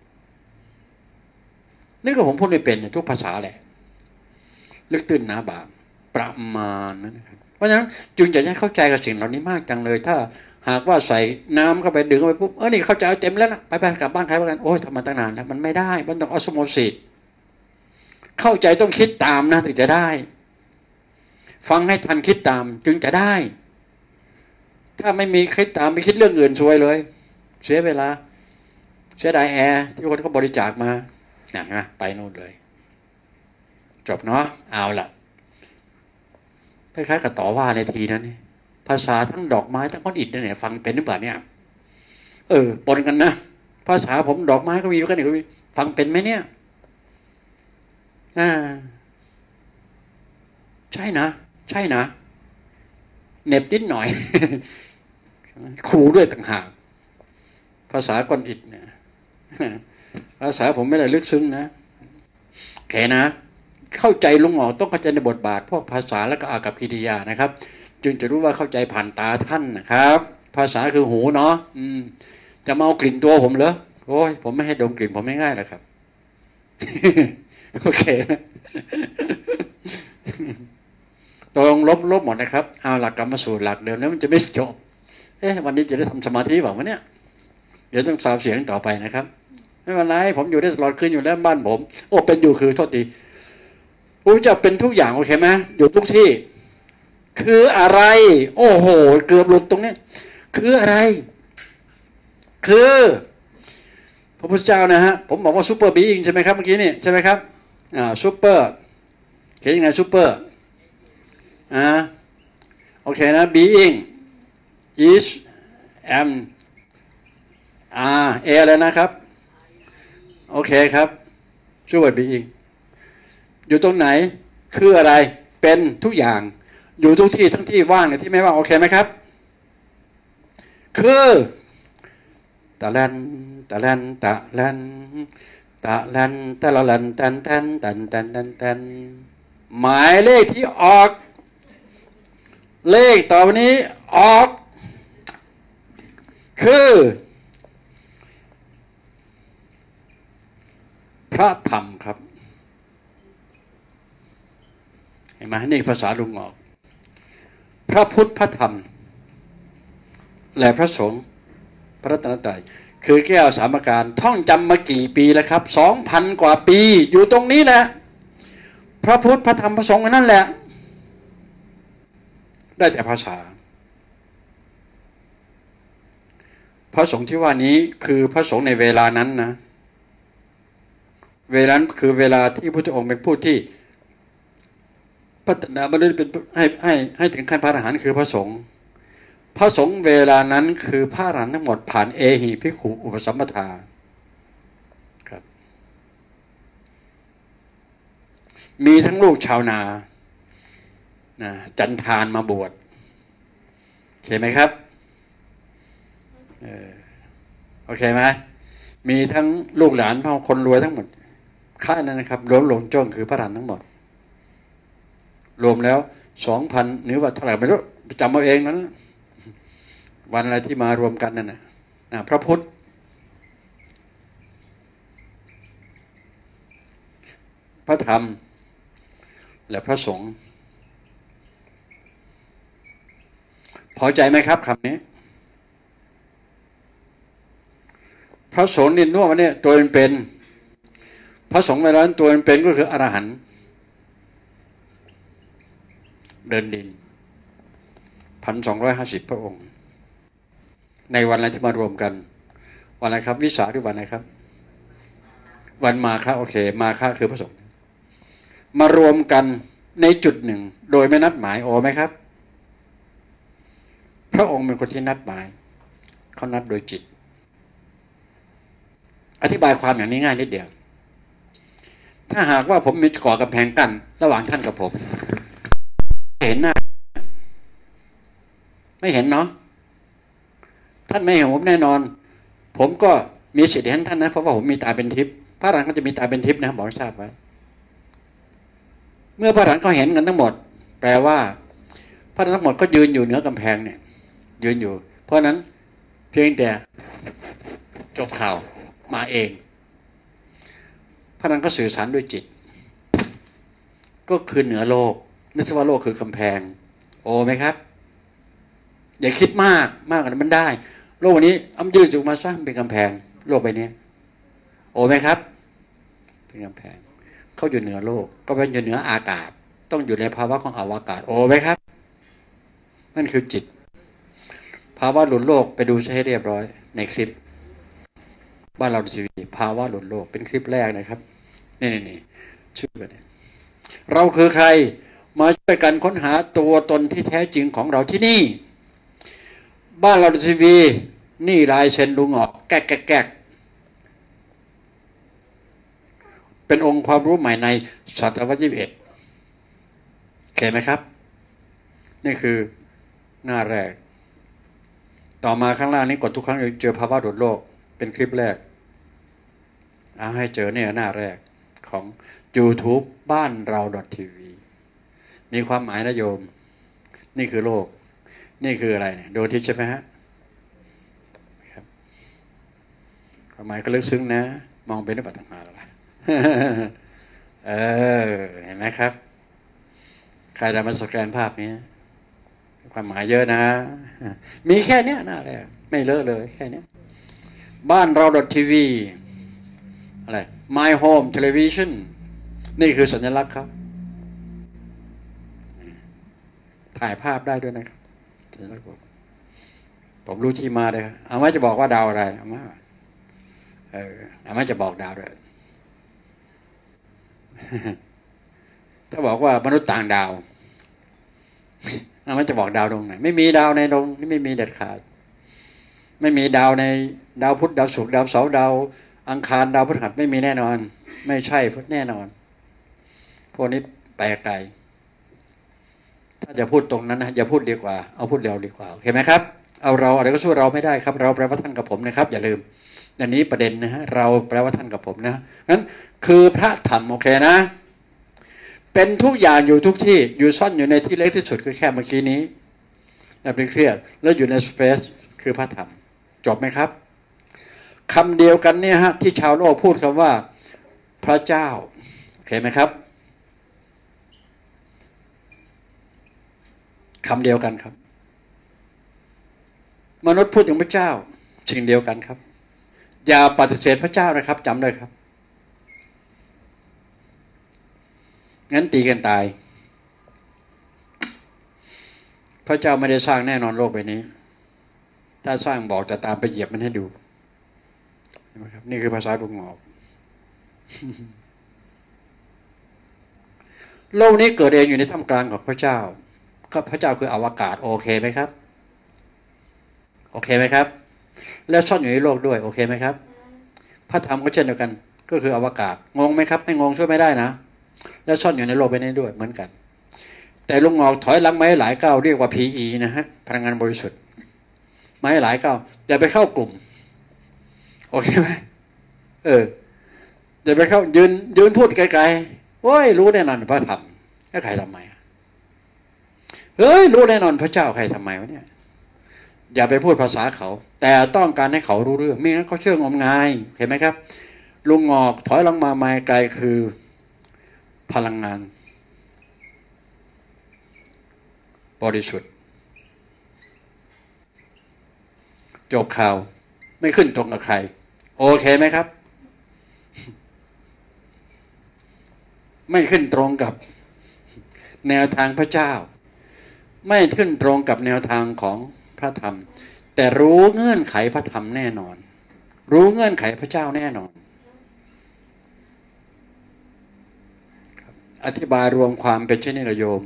นี่ก็ผมพูดไม่เป็นทุกภาษาแหละลึกตื้นหนาบางประมาณนั้นนะครับเพราะฉะนั้นจึงจะให้เข้าใจกับสิ่งเหล่านี้มากจังเลยถ้าหากว่าใส่น้ำเข้าไปดึงเข้าไปปุ๊บเออนี่เข้าใจเต็มแล้วนะไปไปกลับบ้านใครว่ากันโอ้ยทำมาตั้งนานแล้วมันไม่ได้มันต้องออสโมซิสเข้าใจต้องคิดตามนะถึงจะได้ฟังให้ทันคิดตามจึงจะได้ถ้าไม่มีคิดตามไปคิดเรื่องอื่นซวยเลยเสียเวลาเสียดายแอร์ที่คนเขาบริจาคมานะนะไปนู่นเลยจบเนาะเอาล่ะคล้ายๆกับต่อว่าในทีนั้นภาษาทั้งดอกไม้ทั้งก้อนอิฐเนี่ยฟังเป็นหรือเปล่าเนี่ยเออปนกันนะภาษาผมดอกไม้ก็มีกันอีกฟังเป็นไหมเนี่ยอ่าใช่นะใช่นะเน็บนิดหน่อยขู่ด้วยต่างหากภาษาก้อนอิฐเนี่ยภาษาผมไม่ได้ลึกซึ้งนะแค่นะเข้าใจลุงหงอต้องเข้าใจในบทบาทพวกภาษาและก็อากัปกิริยานะครับจึงจะรู้ว่าเข้าใจผ่านตาท่านนะครับภาษาคือหูเนาะอืมจะมาเอากลิ่นตัวผมเหรอโอ้ยผมไม่ให้ดมกลิ่นผมไม่ง่ายหรอกครับ โอเคนะตรงลบลบหมดนะครับเอาหลักกรรมสูตรหลักเดิมแล้วมันจะไม่จบเอ๊ะวันนี้จะได้ทำสมาธิเปล่าวะเนี่ยเดี๋ยวต้องสาวเสียงต่อไปนะครับไม่เป็นไรผมอยู่ได้ตลอดคืนอยู่แล้วบ้านผมโอ้เป็นอยู่คือโทษทีผมจะเป็นทุกอย่างโอเคไหมอยู่ทุกที่คืออะไรโอ้โหเกือบหลุดตรงนี้คืออะไรคือพระพุทธเจ้านะฮะผมบอกว่าซูเปอร์บีอิงใช่ไหมครับเมื่อกี้นี่ใช่ไหมครับอ่าซูเปอร์เขียนยังไงซูเปอร์อ่าโอเคนะ being is am อ่าเออะไรนะครับโอเคครับซูเปอร์บีอิงอยู่ตรงไหนคืออะไรเป็นทุกอย่างอยู่ทุกที่ทั้งที่ว่างและที่ไม่ว่างโอเคไหมครับคือตะแลนตะแลนตะแลนตะแลนตะละแลนแตนแตนแตนแตนแตนแตนหมายเลขที่ออกเลขต่อไปนี้ออกคือพระธรรมครับเห็นไหมนี่ภาษาลุงออกพระพุทธพระธรรมและพระสงฆ์พระรัตนตรัยคือแก้วสามประการท่องจำมากี่ปีแล้วครับสองพันกว่าปีอยู่ตรงนี้แหละพระพุทธพระธรรมพระสงฆ์นั่นแหละได้แต่ภาษาพระสงฆ์ที่ว่านี้คือพระสงฆ์ในเวลานั้นนะเวลานั้นคือเวลาที่พระพุทธองค์เป็นผู้ที่พัฒนาบรรลุเป็นให้ให้ให้ถึงขั้นพระอรหันต์คือพระสงฆ์พระสงฆ์เวลานั้นคือพระอรหันต์ทั้งหมดผ่านเอหิภิกขุอุปสัมปทาครับมีทั้งลูกชาวนานะจันทานมาบวชเห็นไหมครับเออโอเคไหมมีทั้งลูกหลานพ่อคนรวยทั้งหมดค่านั้นนะครับรวมหลวงจ้องคือพระอรหันต์ทั้งหมดรวมแล้วสองพันหรือว่าเท่าไหร่ไม่รู้จำเอาเองนั้นวันอะไรที่มารวมกันนั่นนะพระพุทธพระธรรมและพระสงฆ์พอใจไหมครับคำนี้พระสงฆ์นินน่ววันนี้ตัวเป็นพระสงฆ์เวลานั้นตัวเป็นก็คืออรหันต์เดินดินพันสองร้อยห้าสิบพระองค์ในวันอะไรที่มารวมกันวันอะไรครับวิสาขหรือวันอะไรครับวันมาฆะโอเคมาฆะคือพระสงฆ์มารวมกันในจุดหนึ่งโดยไม่นัดหมายโอไหมครับพระองค์เป็นคนที่นัดหมายเขานัดโดยจิตอธิบายความอย่างนี้ง่ายนิดเดียวถ้าหากว่าผมมีก่อกำแพงกั้นระหว่างท่านกับผมเห็นหน้าไม่เห็นเนาะท่านไม่เห็นผมแน่นอนผมก็มีสิทธิ์เห็นท่านนะเพราะว่าผมมีตาเป็นทิพย์พระอรหันต์ก็จะมีตาเป็นทิพย์นะบอกให้ทราบไว้เมื่อพระอรหันต์เขาเห็นกันทั้งหมดแปลว่าพระอรหันต์ทั้งหมดก็ยืนอยู่เหนือกำแพงเนี่ยยืนอยู่เพราะนั้นเพียงแต่จบข่าวมาเองพระอรหันต์ก็สื่อสารด้วยจิตก็คือเหนือโลกนึกว่าโลกคือกำแพงโอ้ไหมครับอย่าคิดมากมากกว่านั้นมันได้โลกวันนี้อ้ำยืดจุกมาสร้างเป็นกำแพงโลกใบนี้โอ้ไหมครับเป็นกำแพงเขาอยู่เหนือโลกก็เป็นอยู่เหนืออากาศต้องอยู่ในภาวะของอวกาศโอ้ไหมครับนั่นคือจิตภาวะหลุดโลกไปดูให้เรียบร้อยในคลิปบ้านเราทีวีภาวะหลุดโลกเป็นคลิปแรกนะครับนี่นี่นี่ชื่อกันเราคือใครมาช่วยกันค้นหาตัวตนที่แท้จริงของเราที่นี่บ้านเราทีวีนี่ลายเซ็นลุงออกแก๊กแก๊กแก๊กเป็นองค์ความรู้ใหม่ในศตวรรษที่ยี่สิบเอ็ดเห็นไหมครับนี่คือหน้าแรกต่อมาข้างล่างนี้กดทุกครั้งเจอภาวะหลุดโลกเป็นคลิปแรกเอาให้เจอเนี่ยหน้าแรกของ YouTube บ้านเรา .ทีวี มีความหมายนะโยมนี่คือโลกนี่คืออะไรเนี่ยดวงอาทิตย์ใช่ไหมฮะครับความหมายก็ลึกซึ้งนะมองเป็นหรือเปล่าต่างหากล่ะเออเห็นไหมครับใครจะมาสแกนภาพนี้ความหมายเยอะนะมีแค่นี้หน้าแรกไม่เลอะเลยแค่นี้บ้านเรา .ทีวี อะไร My Home Television นี่คือสัญลักษณ์ครับถ่ายภาพได้ด้วยนะครับสัญลักษณ์ผมผมรู้ที่มาเลยอาม่าจะบอกว่าดาวอะไรอาม่าเอออาม่าจะบอกดาวด้วยถ้าบอกว่ามนุษย์ต่างดาวอาม่าจะบอกดาวดวงไหนไม่มีดาวในดวงนี่ไม่มีเด็ดขาดไม่มีดาวในดาวพุธดาวศุกร์ดาวเสาร์ดาวอังคารดาวพฤหัสไม่มีแน่นอนไม่ใช่แน่นอนพวกนี้ไปไกลถ้าจะพูดตรงนั้นนะอย่าพูดดีกว่าเอาพูดเดียวดีกว่าโอเคไหมครับเอาเราอะไรก็สู้เราไม่ได้ครับเราแปลว่าท่านกับผมนะครับอย่าลืมอันนี้ประเด็นนะฮะเราแปลว่าท่านกับผมนะนั้นคือพระธรรมโอเคนะเป็นทุกอย่างอยู่ทุกที่อยู่ซ่อนอยู่ในที่เล็กที่สุดคือแค่เมื่อกี้นี้อย่าไปเครียดแล้วอยู่ในสเปซคือพระธรรมจบไหมครับคำเดียวกันเนี่ยฮะที่ชาวโลกพูดคำว่าพระเจ้าโอเคไหมครับคำเดียวกันครับมนุษย์พูดถึงพระเจ้าสิ่งเดียวกันครับอย่าปฏิเสธพระเจ้านะครับจำเลยครับงั้นตีกันตายพระเจ้าไม่ได้สร้างแน่นอนโลกใบนี้ถ้าสร้างบอกจะตามไปเหยียบมันให้ดูเห็นไหมครับนี่คือภาษาลุงหงอกโลกนี้เกิดเองอยู่ในท่ามกลางของพระเจ้าก็พระเจ้าคืออวกาศโอเคไหมครับโอเคไหมครับแล้วซ่อนอยู่ในโลกด้วยโอเคไหมครับพระธรรมก็เช่นเดียวกันก็คืออวกาศงงไหมครับไม่งงช่วยไม่ได้นะแล้วซ่อนอยู่ในโลกใบนี้ด้วยเหมือนกันแต่ลุงงอกถอยหลังมาหลายก้าวเรียกว่า พี อี นะฮะพลังงานบริสุทธิ์มาหลายก้าวอย่าไปเข้ากลุ่มโอเคไหมเอออย่าไปเข้ายืนยืนพูดไกลๆโอ้ยรู้แน่นอนพระธรรมแล้วใครทำไมเฮ้ยรู้แน่นอนพระเจ้าใครทำไมวะเนี่ยอย่าไปพูดภาษาเขาแต่ต้องการให้เขารู้เรื่องไม่งั้นเขาเชื่องมงายเห็นไหมครับลุงงอกถอยหลังมาไมไกลคือพลังงานบริสุทธิ์จบข่าวไม่ขึ้นตรงกับใครโอเคไหมครับไม่ขึ้นตรงกับแนวทางพระเจ้าไม่ขึ้นตรงกับแนวทางของพระธรรมแต่รู้เงื่อนไขพระธรรมแน่นอนรู้เงื่อนไขพระเจ้าแน่นอนอธิบายรวมความเป็นเช่นนี้ละโยม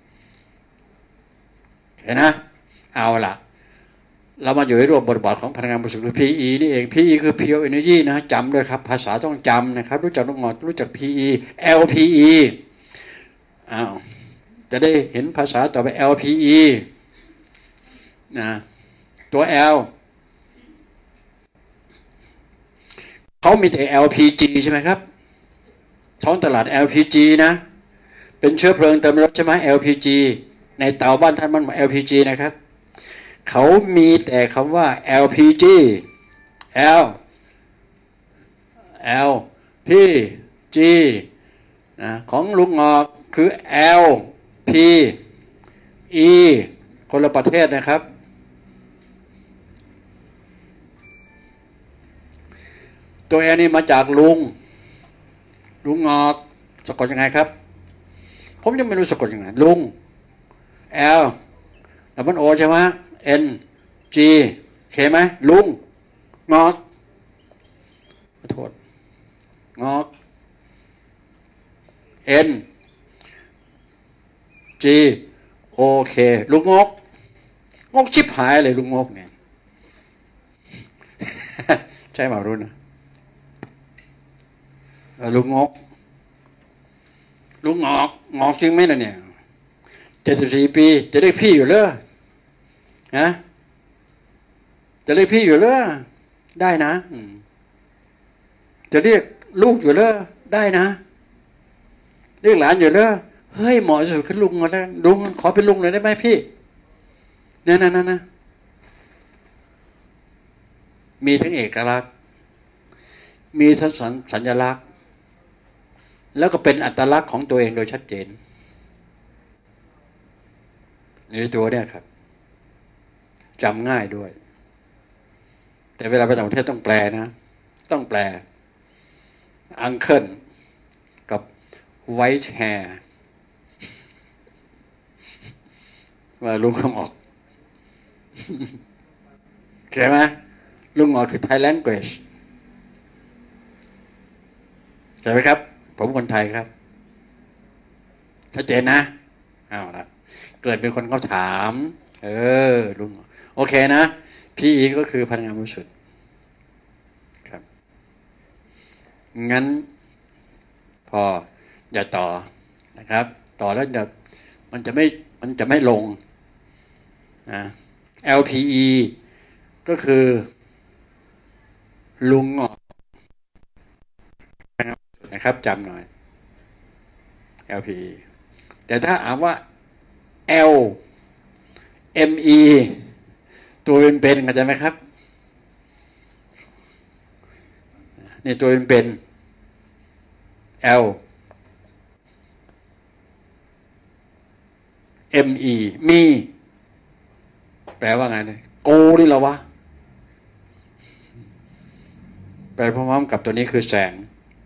เห็นนะเอาล่ะเรามาอยู่ในรวมบทบาทของพลังงานบริสุทธิ์คือ พี อี นี่เอง พี อี คือ Pure Energy นะจำด้วยครับภาษาต้องจำนะครับรู้จักลูกงอรู้จัก พี อี แอล พี อี อ้าวจะได้เห็นภาษาต่อไป แอล พี อี นะตัว L เขามีแต่ แอล พี จี ใช่ไหมครับท้องตลาด แอล พี จี นะเป็นเชื้อเพลิงเติมรถใช่ไหม แอล พี จี ในเตาบ้านท่านมัน แอล พี จี นะครับเขามีแต่คำว่า แอล พี จี L L P G นะของลุงงอกคือ L P E คนละประเทศนะครับตัว L นี่มาจากลุงลุงงอกสะกดยังไงครับผมยังไม่รู้สะกดยังไงลุง L แล้วมัน O ใช่ไหมN G โอเคไหมลุงงอกขอโทษงอก N G โอเคลุงงกงกชิบหายเลยลุงงกเนี่ยใช่ไหมรุ่นนะลุงงกลุงงอกงอกจริงไหมนะเนี่ยเจ็ดสิบสี่ปีจะได้พี่อยู่เลยฮะจะเรียกพี่อยู่เลยได้นะจะเรียกลูกอยู่เลยได้นะเรียกหลานอยู่เลยเฮ้ยหมอสุดขึ้นลุงมาแล้วลุงขอเป็นลุงหน่อยได้ไหมพี่นั่นนั่นนั่นนะมีทั้งเอกลักษณ์มีทั้งสัญลักษณ์แล้วก็เป็นอัตลักษณ์ของตัวเองโดยชัดเจนในตัวเนี่ยครับจำง่ายด้วยแต่เวลาไปต่างประเทศต้องแปลนะต้องแปลอังเคิลกับไวท์แฮร์ว่าลุงคำออกเข้าใจไหมลุงออกคือ Thai language เข้าใจไหมครับผมคนไทยครับชัดเจนนะเอาละเกิดเป็นคนเขาถามเออลุงโอเคนะ พี อี ก็คือพลังงานบริสุทธิ์ครับงั้นพออย่าต่อนะครับต่อแล้วจะมันจะไม่มันจะไม่ลงนะ แอล พี อี ก็คือลุงงอกนะครับจำหน่อย แอล พี อี แต่ถ้าอ่านว่า L M E ตัวเป็นๆเข้าใจไหมครับนี่ตัวเป็นๆ L M E มีแปลว่าไงเนี่ยโกนี่เหรอวะแปลพร้อมๆกับตัวนี้คือแสง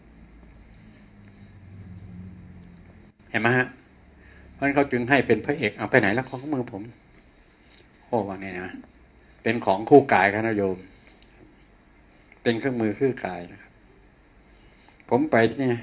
เห็นไหมฮะเพราะฉะนั้นเขาจึงให้เป็นพระเอกเอาไปไหนแล้วของมือผมโอ้วันนี้นะเป็นของคู่กายครับนะโยมเป็นเครื่องมือคู่กายนะครับผมไปที่นี่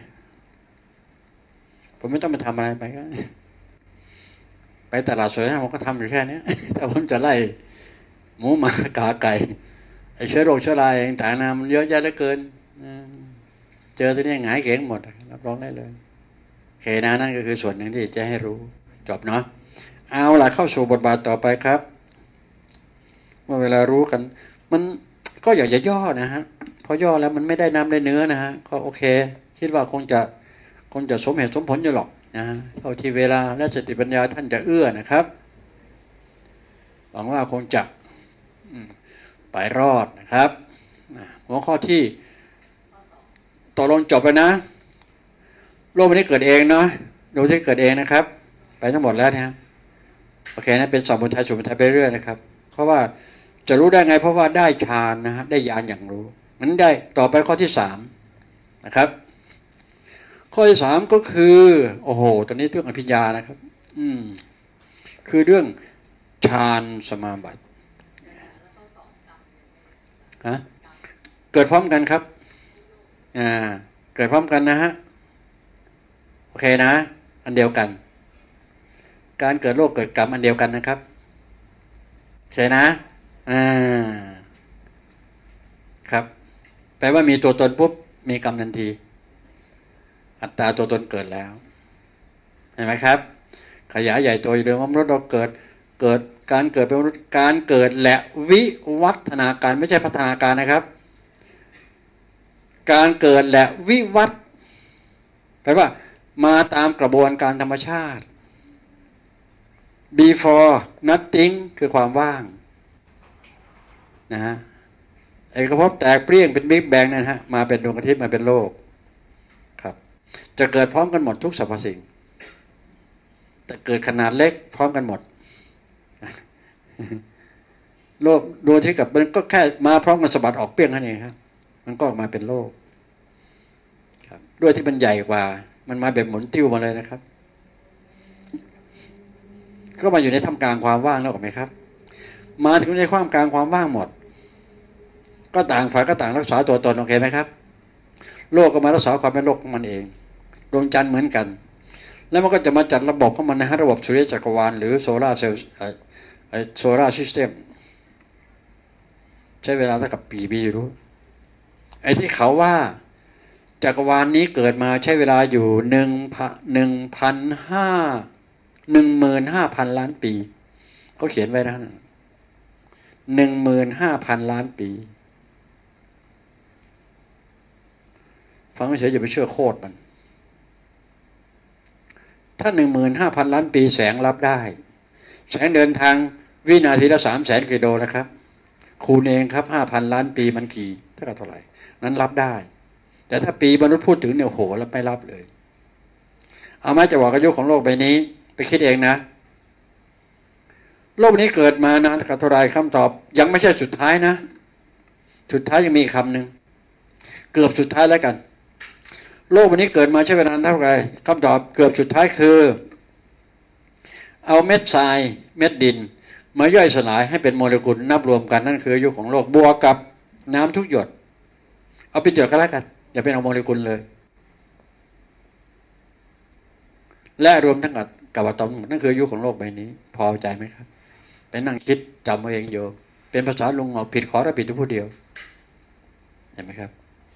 ผมไม่ต้องไปทำอะไรไปก็ไปตลาดสดผมก็ทำอยู่แค่นี้แต่ผมจะไล่หมูหมากาไก่ไอ้เชื้อโรคเชื้อราต่างๆนะมันเยอะแยะเหลือเกินเจอที่นี่หงายเก๋งหมดรับรองได้เลยโอเคนะนั่นก็คือส่วนหนึ่งที่จะให้รู้จบเนาะเอาล่ะเข้าสู่บทบาทต่อไปครับเมื่อเวลารู้กันมันก็อยากจะย่อนะฮะพอย่อแล้วมันไม่ได้น้ำได้เนื้อนะฮะก็โอเคคิดว่าคงจะคงจะสมเหตุสมผลอยู่หรอกนะเท่าที่เวลาและสติปัญญาท่านจะเอื้อนะครับหวังว่าคงจะไปรอดนะครับหัวข้อที่ตกลงจบไปนะโลกนี้เกิดเองเนาะโลกที่เกิดเองนะครับไปทั้งหมดแล้วนะโอเคนะเป็นสอนบนไทยสู่บนไทยไปเรื่อยนะครับเพราะว่าจะรู้ได้ไงเพราะว่าได้ฌานนะฮะได้ญาณอย่างรู้นั้นได้ต่อไปข้อที่สามนะครับข้อที่สามก็คือโอ้โหตอนนี้เรื่องอภิญญานะครับอืมคือเรื่องฌานสมาบัติฮะเกิดพร้อมกันครับอ่าเกิดพร้อมกันนะฮะโอเคนะอันเดียวกันการเกิดโรคเกิดกรรมอันเดียวกันนะครับใช่นะอ่าครับแปลว่ามีตัวตนปุ๊บมีกรรมทันทีอัตตาตัวตนเกิดแล้วเห็นไหมครับขยายใหญ่โตอยู่เดิมว่ามนุษย์เราเกิดเกิดการเกิดเป็นมนุษย์การเกิดและวิวัฒนาการไม่ใช่พัฒนาการนะครับการเกิดและวิวัฒน์แปลว่ามาตามกระบวนการธรรมชาติ before nothing คือความว่างนะฮะไอ้กระพบแตกเปรี้ยงเป็นบิ๊กแบงนั่นฮะมาเป็นดวงอาทิตย์มาเป็นโลกครับจะเกิดพร้อมกันหมดทุกสรรพสิ่งแต่เกิดขนาดเล็กพร้อมกันหมดโลกดวงอาทิตย์กับมันก็แค่มาพร้อมกันสะบัดออกเปรี้ยงแค่นี้ครับมันก็ออกมาเป็นโลกครับด้วยที่มันใหญ่กว่ามันมาแบบหมุนติ้วมาเลยนะครับก็มาอยู่ในท่ามกลางความว่างแล้วถูกไหมครับมาถึงในความกลางความว่างหมดก็ต่างฝ่ายก็ต่างรักษาตัวตนโอเคไหมครับโลกก็มารักษาความเป็นโลกของมันเองดวงจันทร์เหมือนกันแล้วมันก็จะมาจัดระบบของมันนะฮะระบบสุริยะจักรวาลหรือโซลาร์เซลล์โซลาร์ซิสเต็มใช้เวลาเท่ากับปีปีอยู่รู้ไอ้ที่เขาว่าจักรวาลนี้เกิดมาใช้เวลาอยู่หนึ่งพันหนึ่งพันห้าหนึ่งหมื่นห้าพันล้านปีเขาเขียนไว้นะหนึ่งหมื่นห้าพันล้านปีฟังเฉยอย่าไปเชื่อโคตรมันถ้าหนึ่งหมื่นห้าพันล้านปีแสงรับได้แสงเดินทางวินาทีละสามแสนกิโลนะครับคูณเองครับห้าพันล้านปีมันกี่เท่ากับเท่าไหร่นั้นรับได้แต่ถ้าปีมนุษย์พูดถึงเนี่ยโหแล้วไม่รับเลยเอามาจะบอกอายุของโลกใบนี้ไปคิดเองนะโลกนี้เกิดมานานกับเท่าไรคำตอบยังไม่ใช่สุดท้ายนะสุดท้ายยังมีคำหนึ่งเกือบสุดท้ายแล้วกันโลกวันนี้เกิดมาใช้เวลาเท่าไหร่คำตอบเกือบสุดท้ายคือเอาเม็ดทรายเม็ดดินมาย่อยสลายให้เป็นโมเลกุลนับรวมกันนั่นคืออายุของโลกบวกกับน้ำทุกหยดเอาเป็นหยดก็แล้วกันอย่าเป็นเอาโมเลกุลเลยและรวมทั้งกับกับอะตอมนั่นคืออายุของโลกใบนี้พอใจไหมครับเป็นนั่งคิดจำเอาเองโยเป็นภาษาลุงเอาผิดขอรับผิดทุกผู้เดียวเห็นไหมครับ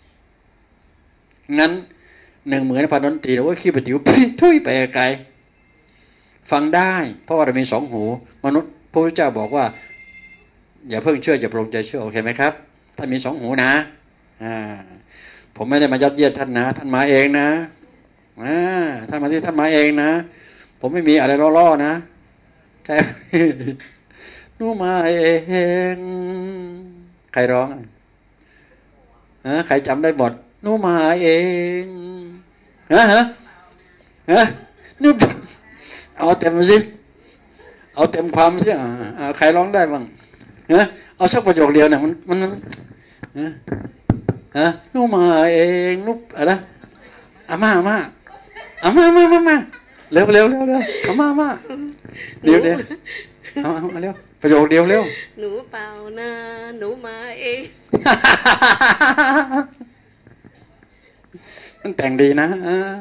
งั้นหนึ่งหมื่นพันดนตรีเราก็ขี้ปฏิวทุยไปไกลฟังได้เพราะว่าเรามีสองหูมนุษย์พระพุทธเจ้าบอกว่าอย่าเพิ่งเชื่ออย่าปรงใจเชื่อโอเคไหมครับท่านมีสองหูนะอ่าผมไม่ได้มายัดเยียดท่านนะท่านมาเองนะอ่าท่านมาที่ท่านมาเองนะผมไม่มีอะไรล่อๆนะใช่นู่มาเองใครร้องฮะใครจำได้หมดนู่มาเองฮะฮะฮะนู่เอาเต็มสิเอาเต็มความสิใครร้องได้บ้างฮะเอาสักประโยคเดียวนะมันมันฮะฮะนู่มาเองนู่อะไรอาม่าอาม่าอาม่ามามามาเร็วเร็วเร็วเร็วอาม่าอาม่าเดี๋ยวเดี๋ยวเอาเอาเร็วประโยคเดียวเร็วหนูเปล่านะหนูมาเองมันแต่งดีนะ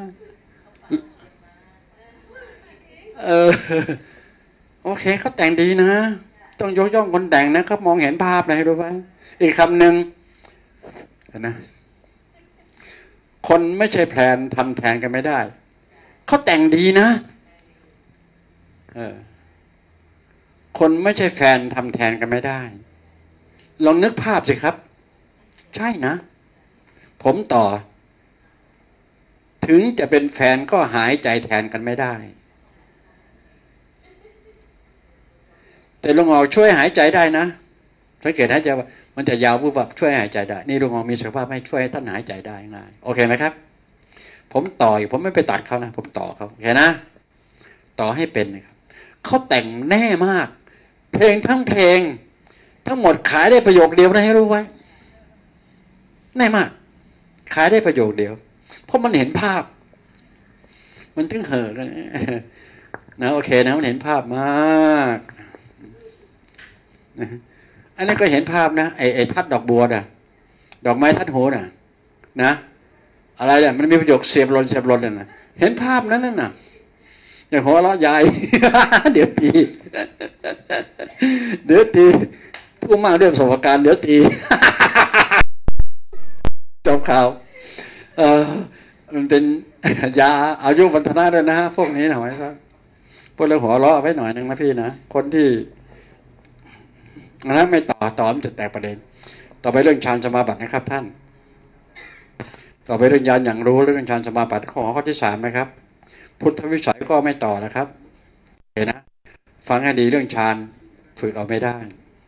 เออโอเคเขาแต่งดีนะต้องยกย่องคนแต่งนะเขามองเห็นภาพนะให้รู้ไว้อีกคำหนึ่งนะคนไม่ใช่แผนทำแทนกันไม่ได้เขาแต่งดีนะเออคนไม่ใช่แฟนทำแทนกันไม่ได้ลองนึกภาพสิครับใช่นะผมต่อถึงจะเป็นแฟนก็หายใจแทนกันไม่ได้แต่ลุงออกช่วยหายใจได้นะสังเกตหายใจว่ามันจะยาววุบวับช่วยหายใจได้นี่ลุงออกมีสุขภาพให้ช่วยท่านหายใจได้ง่ายโอเคไหมครับผมต่ออยู่ผมไม่ไปตัดเขานะผมต่อเขาโอเคนะต่อให้เป็นนะครับเขาแต่งแน่มากเพลงทั้งเพลงทั้งหมดขายได้ประโยคเดียวนะให้รู้ไว้แน่มากขายได้ประโยคเดียวเพราะมันเห็นภาพมันถึงเห่อกันนะโอเคนะมันเห็นภาพมากนะอันนี้ก็เห็นภาพนะไอ้ไอ้ทัดดอกบัวน่ะดอกไม้ทัดโหน่ะนะอะไรเนี่ยมันมีประโยคเสียบลนเสียบลนเนี่ยนะเห็นภาพนั้นน่ะอย่างหัวเราะใหญ่ เดี๋ยวตีเดี๋ยวตีผู้มากเรื่องประสบการณ์เดี๋ยวตี จบข่าวเออมันเป็นยาอายุวัฒนะด้วยนะฮะพวกนี้หน่อยครับพวกเราหัวเราะไว้หน่อยนึงนะพี่นะคนที่นะไม่ต่อต่อมันจะแตกประเด็นต่อไปเรื่องฌานสมาบัตินะครับท่านต่อไปเรื่องญาณอย่างรู้เรื่องฌานสมาบัติข้อข้อที่สามนะครับพุทธวิสัยก็ไม่ต่อนะครับเห็นนะฟังให้ดีเรื่องฌานฝึกเอาไม่ได้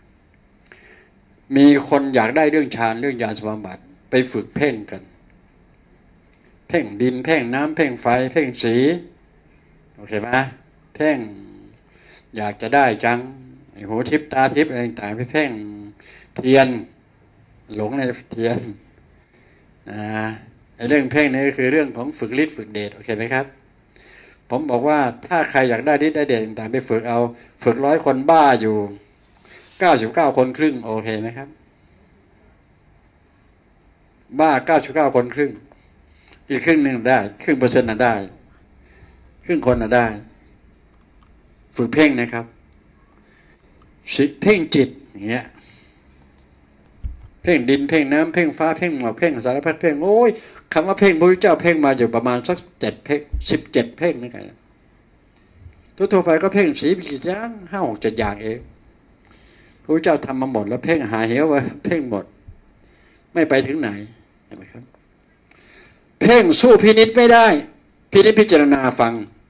มีคนอยากได้เรื่องฌานเรื่องญาณสมาบัติไปฝึกเพ่งกันเพ่งดินเพ่งน้ำเพ่งไฟเพ่งสีโอเคไหมเพ่งอยากจะได้จังหูทิพตาทิพอะไรต่างๆไปเพ่งเทียนหลงในเทียนนะไอ้เรื่องเพ่งนี่ก็คือเรื่องของฝึกฤทธิ์ฝึกเดชโอเคไหมครับผมบอกว่าถ้าใครอยากได้ฤทธิ์ได้เดชต่างๆไปฝึกเอาฝึกร้อยคนบ้าอยู่เก้าสิบเก้าคนครึ่งโอเคไหมครับบ้าเก้าสิบเก้าคนครึ่งอีกครึ่งหนึ่งได้ครึ่งเปอร์เซ็นต์น่ะได้ครึ่งคนน่ะได้ฝึกเพ่งนะครับเพ่งจิตอย่างเงี้ยเพ่งดินเพ่งน้ำเพ่งฟ้าเพ่งหมอกเพ่งสารพัดเพ่งโอ้ยคำว่าเพ่งพระพุทธเจ้าเพ่งมาอยู่ประมาณสักเจ็ดเพ่งสิบเจ็ดเพ่งนี่ไงทั่วไปก็เพ่งสีผิดย่างห้าหกเจ็ดอย่างเองพระพุทธเจ้าทำมาหมดแล้วเพ่งหาเหวว่าเพ่งหมดไม่ไปถึงไหนเห็นไหมครับเพ่งสู้พินิจไม่ได้พินิจพิจารณาฟัง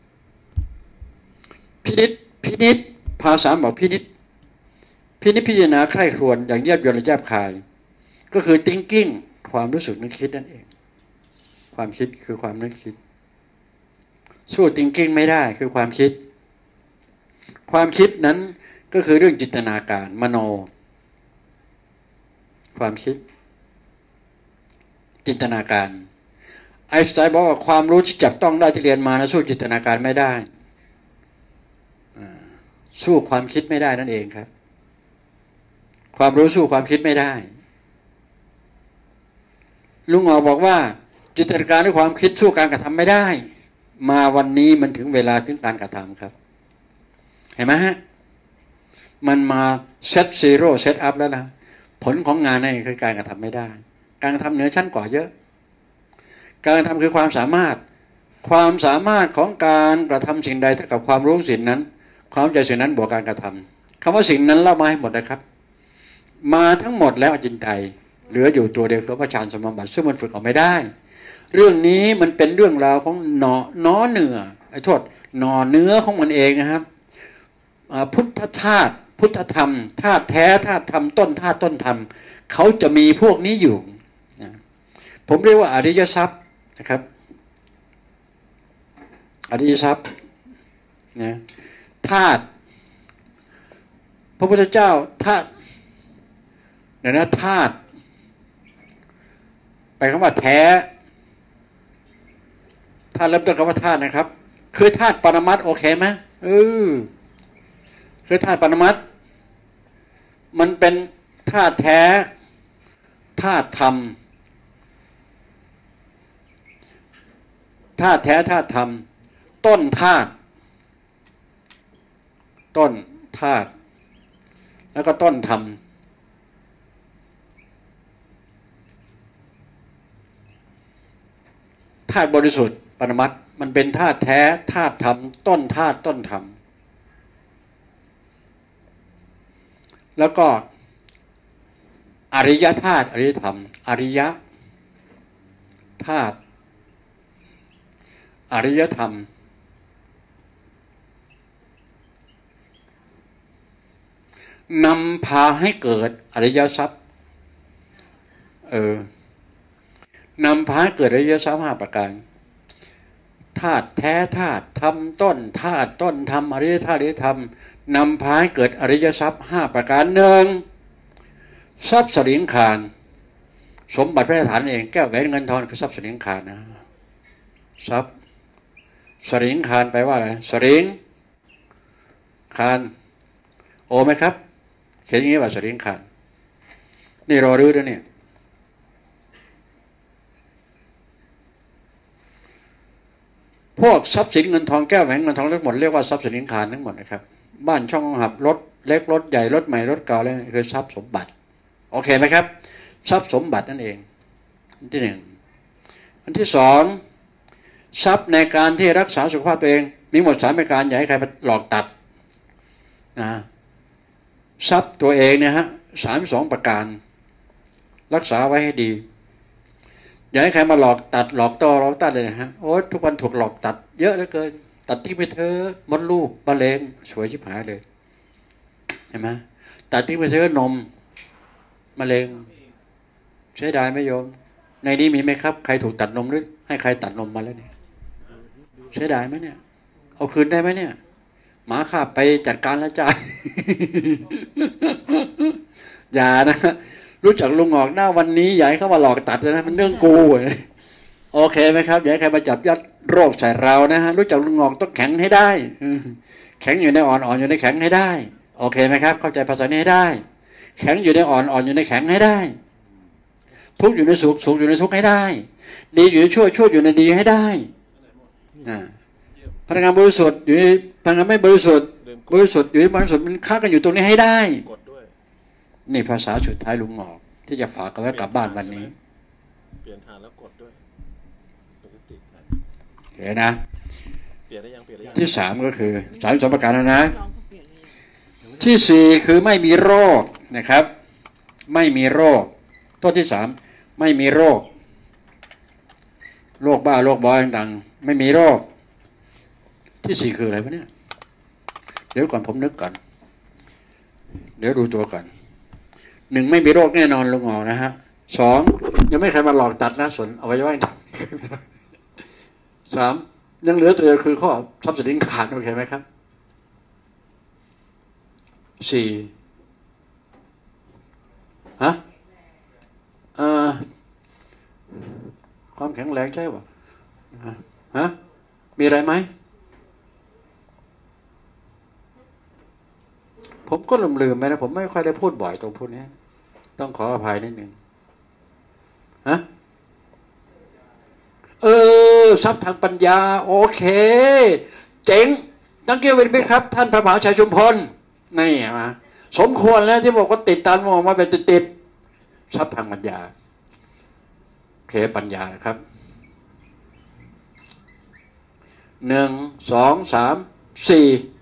พินิจพินิจภาษาบอกพินิจพินิจพิจารณาใคร่ครวญอย่างแยบยลและแยบคายก็คือ thinking ความรู้สึกนึกคิดนั่นเองความคิดคือความนึกคิดสู้ thinking ไม่ได้คือความคิดความคิดนั้นก็คือเรื่องจินตนาการมโนความคิดจินตนาการไอน์สไตน์บอกว่าความรู้ที่จับต้องได้ที่เรียนมานะสู้จินตนาการไม่ได้สู้ความคิดไม่ได้นั่นเองครับความรู้สู้ความคิดไม่ได้ลุงอ๋อบอกว่าจินตนาการด้วยความคิดสู้การกระทำไม่ได้มาวันนี้มันถึงเวลาถึงการกระทำครับเห็นไหมฮะมันมาเซตซีโร่เซตอัพแล้วนะผลของงานนั่นคือการกระทำไม่ได้การกระทำเหนือชั้นกว่าเยอะการกระทำคือความสามารถความสามารถของการกระทำสิ่งใดเท่ากับความรู้สิ่งนั้นความใจสิ่งนั้นบวกการกระทำคำว่าสิ่งนั้นเล่ามาให้หมดนะครับมาทั้งหมดแล้วจินใจเหลืออยู่ตัวเดียวคือว่าฌานสมาบัติซึ่งมันฝึกออกไม่ได้เรื่องนี้มันเป็นเรื่องราวของหนอน้อเนื้อไอ้โทษหนอเนื้อของมันเองนะครับพุทธธาตุพุทธธรรมธาตุแท้ธาตุธรรมต้นธาตุต้นธรรมเขาจะมีพวกนี้อยู่นะผมเรียกว่าอริยทรัพย์นะครับอริยทรัพย์นะธาตุพระพุทธเจ้าธาตุเดี๋ยวนะธาตุไปคำว่าแท้ธาตุเริ่มต้นคำว่าธาตุนะครับคือธาตุปรมัตถ์โอเคไหมเออคือธาตุปรมัตถ์มันเป็นธาตุแท้ธาตุธรรมธาตุแท้ธาตุธรรมต้นธาตุต้นธาตุแล้วก็ต้นธรรมธาตุบริสุทธิ์ปรมัตถ์มันเป็นธาตุแท้ธาตุธรรมต้นธาตุต้นธรรมแล้วก็อริยธาตุอริยธรรมอริยธาตุอริยธรรมนำพาให้เกิดอริยทรัพย์เออนำพาให้เกิดอริยทรัพย์ห้าประการธาตุแท้ธาตุธรรมต้นธาตุต้นธรรมอริยธาตุอริยธรรมนำพาให้เกิดอริยทรัพย์ห้าประการหนึ่งทรัพย์สริงคารสมบัติพระราชฐานเองแก้วแหวนเงินทองคือทรัพย์สริงคารนะทรัพย์สริงคารแปลว่าอะไรสริงคารโอไหมครับเขียนอย่างนี้ว่าสริงคารนี่รอรื้อแล้วเนี่ยพวกทรัพย์สินเงินทองแก้วแหวนเงินทองทั้งหมดเรียกว่าทรัพย์สินคารทั้งหมดนะครับบ้านช่องหับรถเล็กรถใหญ่รถใหม่รถเก่าแล้วคือทรัพย์สมบัติโอเคไหมครับทรัพย์สมบัตินั่นเองอันที่หนึ่งอันที่สองทรัพย์ในการที่รักษาสุขภาพตัวเองมีหมดสามประการอย่าให้ใครมาหลอกตัดนะทรัพย์ตัวเองเนี่ยฮะสามสองประการรักษาไว้ให้ดีอย่าให้ใครมาหลอกตัดหลอกต่อหลอกตัดเลยนะฮะโอ้ทุกวันถูกหลอกตัดเยอะเหลือเกินตัดที่ไปเธอมดลูกมะเร็งสวยชิบหายเลยเห็นไหมตัดที่ไปเธอนมมะเร็งใช้ได้ไหมโยมในนี้มีไหมครับใครถูกตัดนมหรือให้ใครตัดนมมาแล้วเนี่ยใช้ได้ไหมเนี่ยเอาคืนได้ไหมเนี่ยหมาข้าไปจัดการแล้วจ้า อย่านะรู้จักลุงหงอกหน้าวันนี้อย่าให้เขามาหลอกตัดนะมันเรื่องกูโอเคไหมครับอย่าให้ใครมาจับยัดโรคใส่เรานะฮะรู้จักลุงหงอกต้องแข็งให้ได้แข็งอยู่ในอ่อนอ่อนอยู่ในแข็งให้ได้โอเคไหมครับเข้าใจภาษานี้ให้ได้แข็งอยู่ในอ่อนอ่อนอยู่ในแข็งให้ได้ทุกอยู่ในสุขสุขอยู่ในทุกให้ได้ดีอยู่ในชั่วชั่วอยู่ในดีให้ได้พลังงานบริสุทธิ์อยู่ในพลังงานไม่บริสุทธิ์บริสุทธิ์อยู่ในบริสุทธิ์มันค้ากันอยู่ตรงนี้ให้ได้นี่ภาษาสุดท้ายลุงหงอกที่จะฝากเอาไว้กลับบ้านวันนี้เปลี่ยนฐานแล้วกดด้วยโอเคนะเปลี่ยนได้ยังเปลี่ยนได้ยังที่สามก็คือสามสมประการแล้วนะที่สี่คือไม่มีโรคนะครับไม่มีโรคตัวที่สามไม่มีโรคโรคบ้าโรคบอยต่างๆไม่มีโรคที่สี่คืออะไรวะเนี่ยเดี๋ยวก่อนผมนึกก่อนเดี๋ยวดูตัวก่อนหนึ่งไม่มีโรคแน่นอนลุงหงอกนะฮะสองยังไม่ใครมาหลอกตัดนะส่วนเอาไว้ไว้สามยังเหลือตัวเดียวคือข้อทรัพย์สินขาดโอเคไหมครับสี่ฮะเอ่อความแข็งแรงใช่ป่ะฮะมีอะไรไหมผมก็ลืมลืมไปนะผมไม่ค่อยได้พูดบ่อยตรงพวกนี้ต้องขออภัยนิดหนึ่งฮะเออทรัพย์ทางปัญญาโอเคเจ๋งตั้งเกี่ยวเป็นไหมครับท่านพระมหาชัยชุมพลนี่มาสมควรแล้วที่บอกว่าติดตามมองมาเป็นติดๆทรัพย์ทางปัญญาโอเคปัญญานะครับหนึ่งสองสามสี่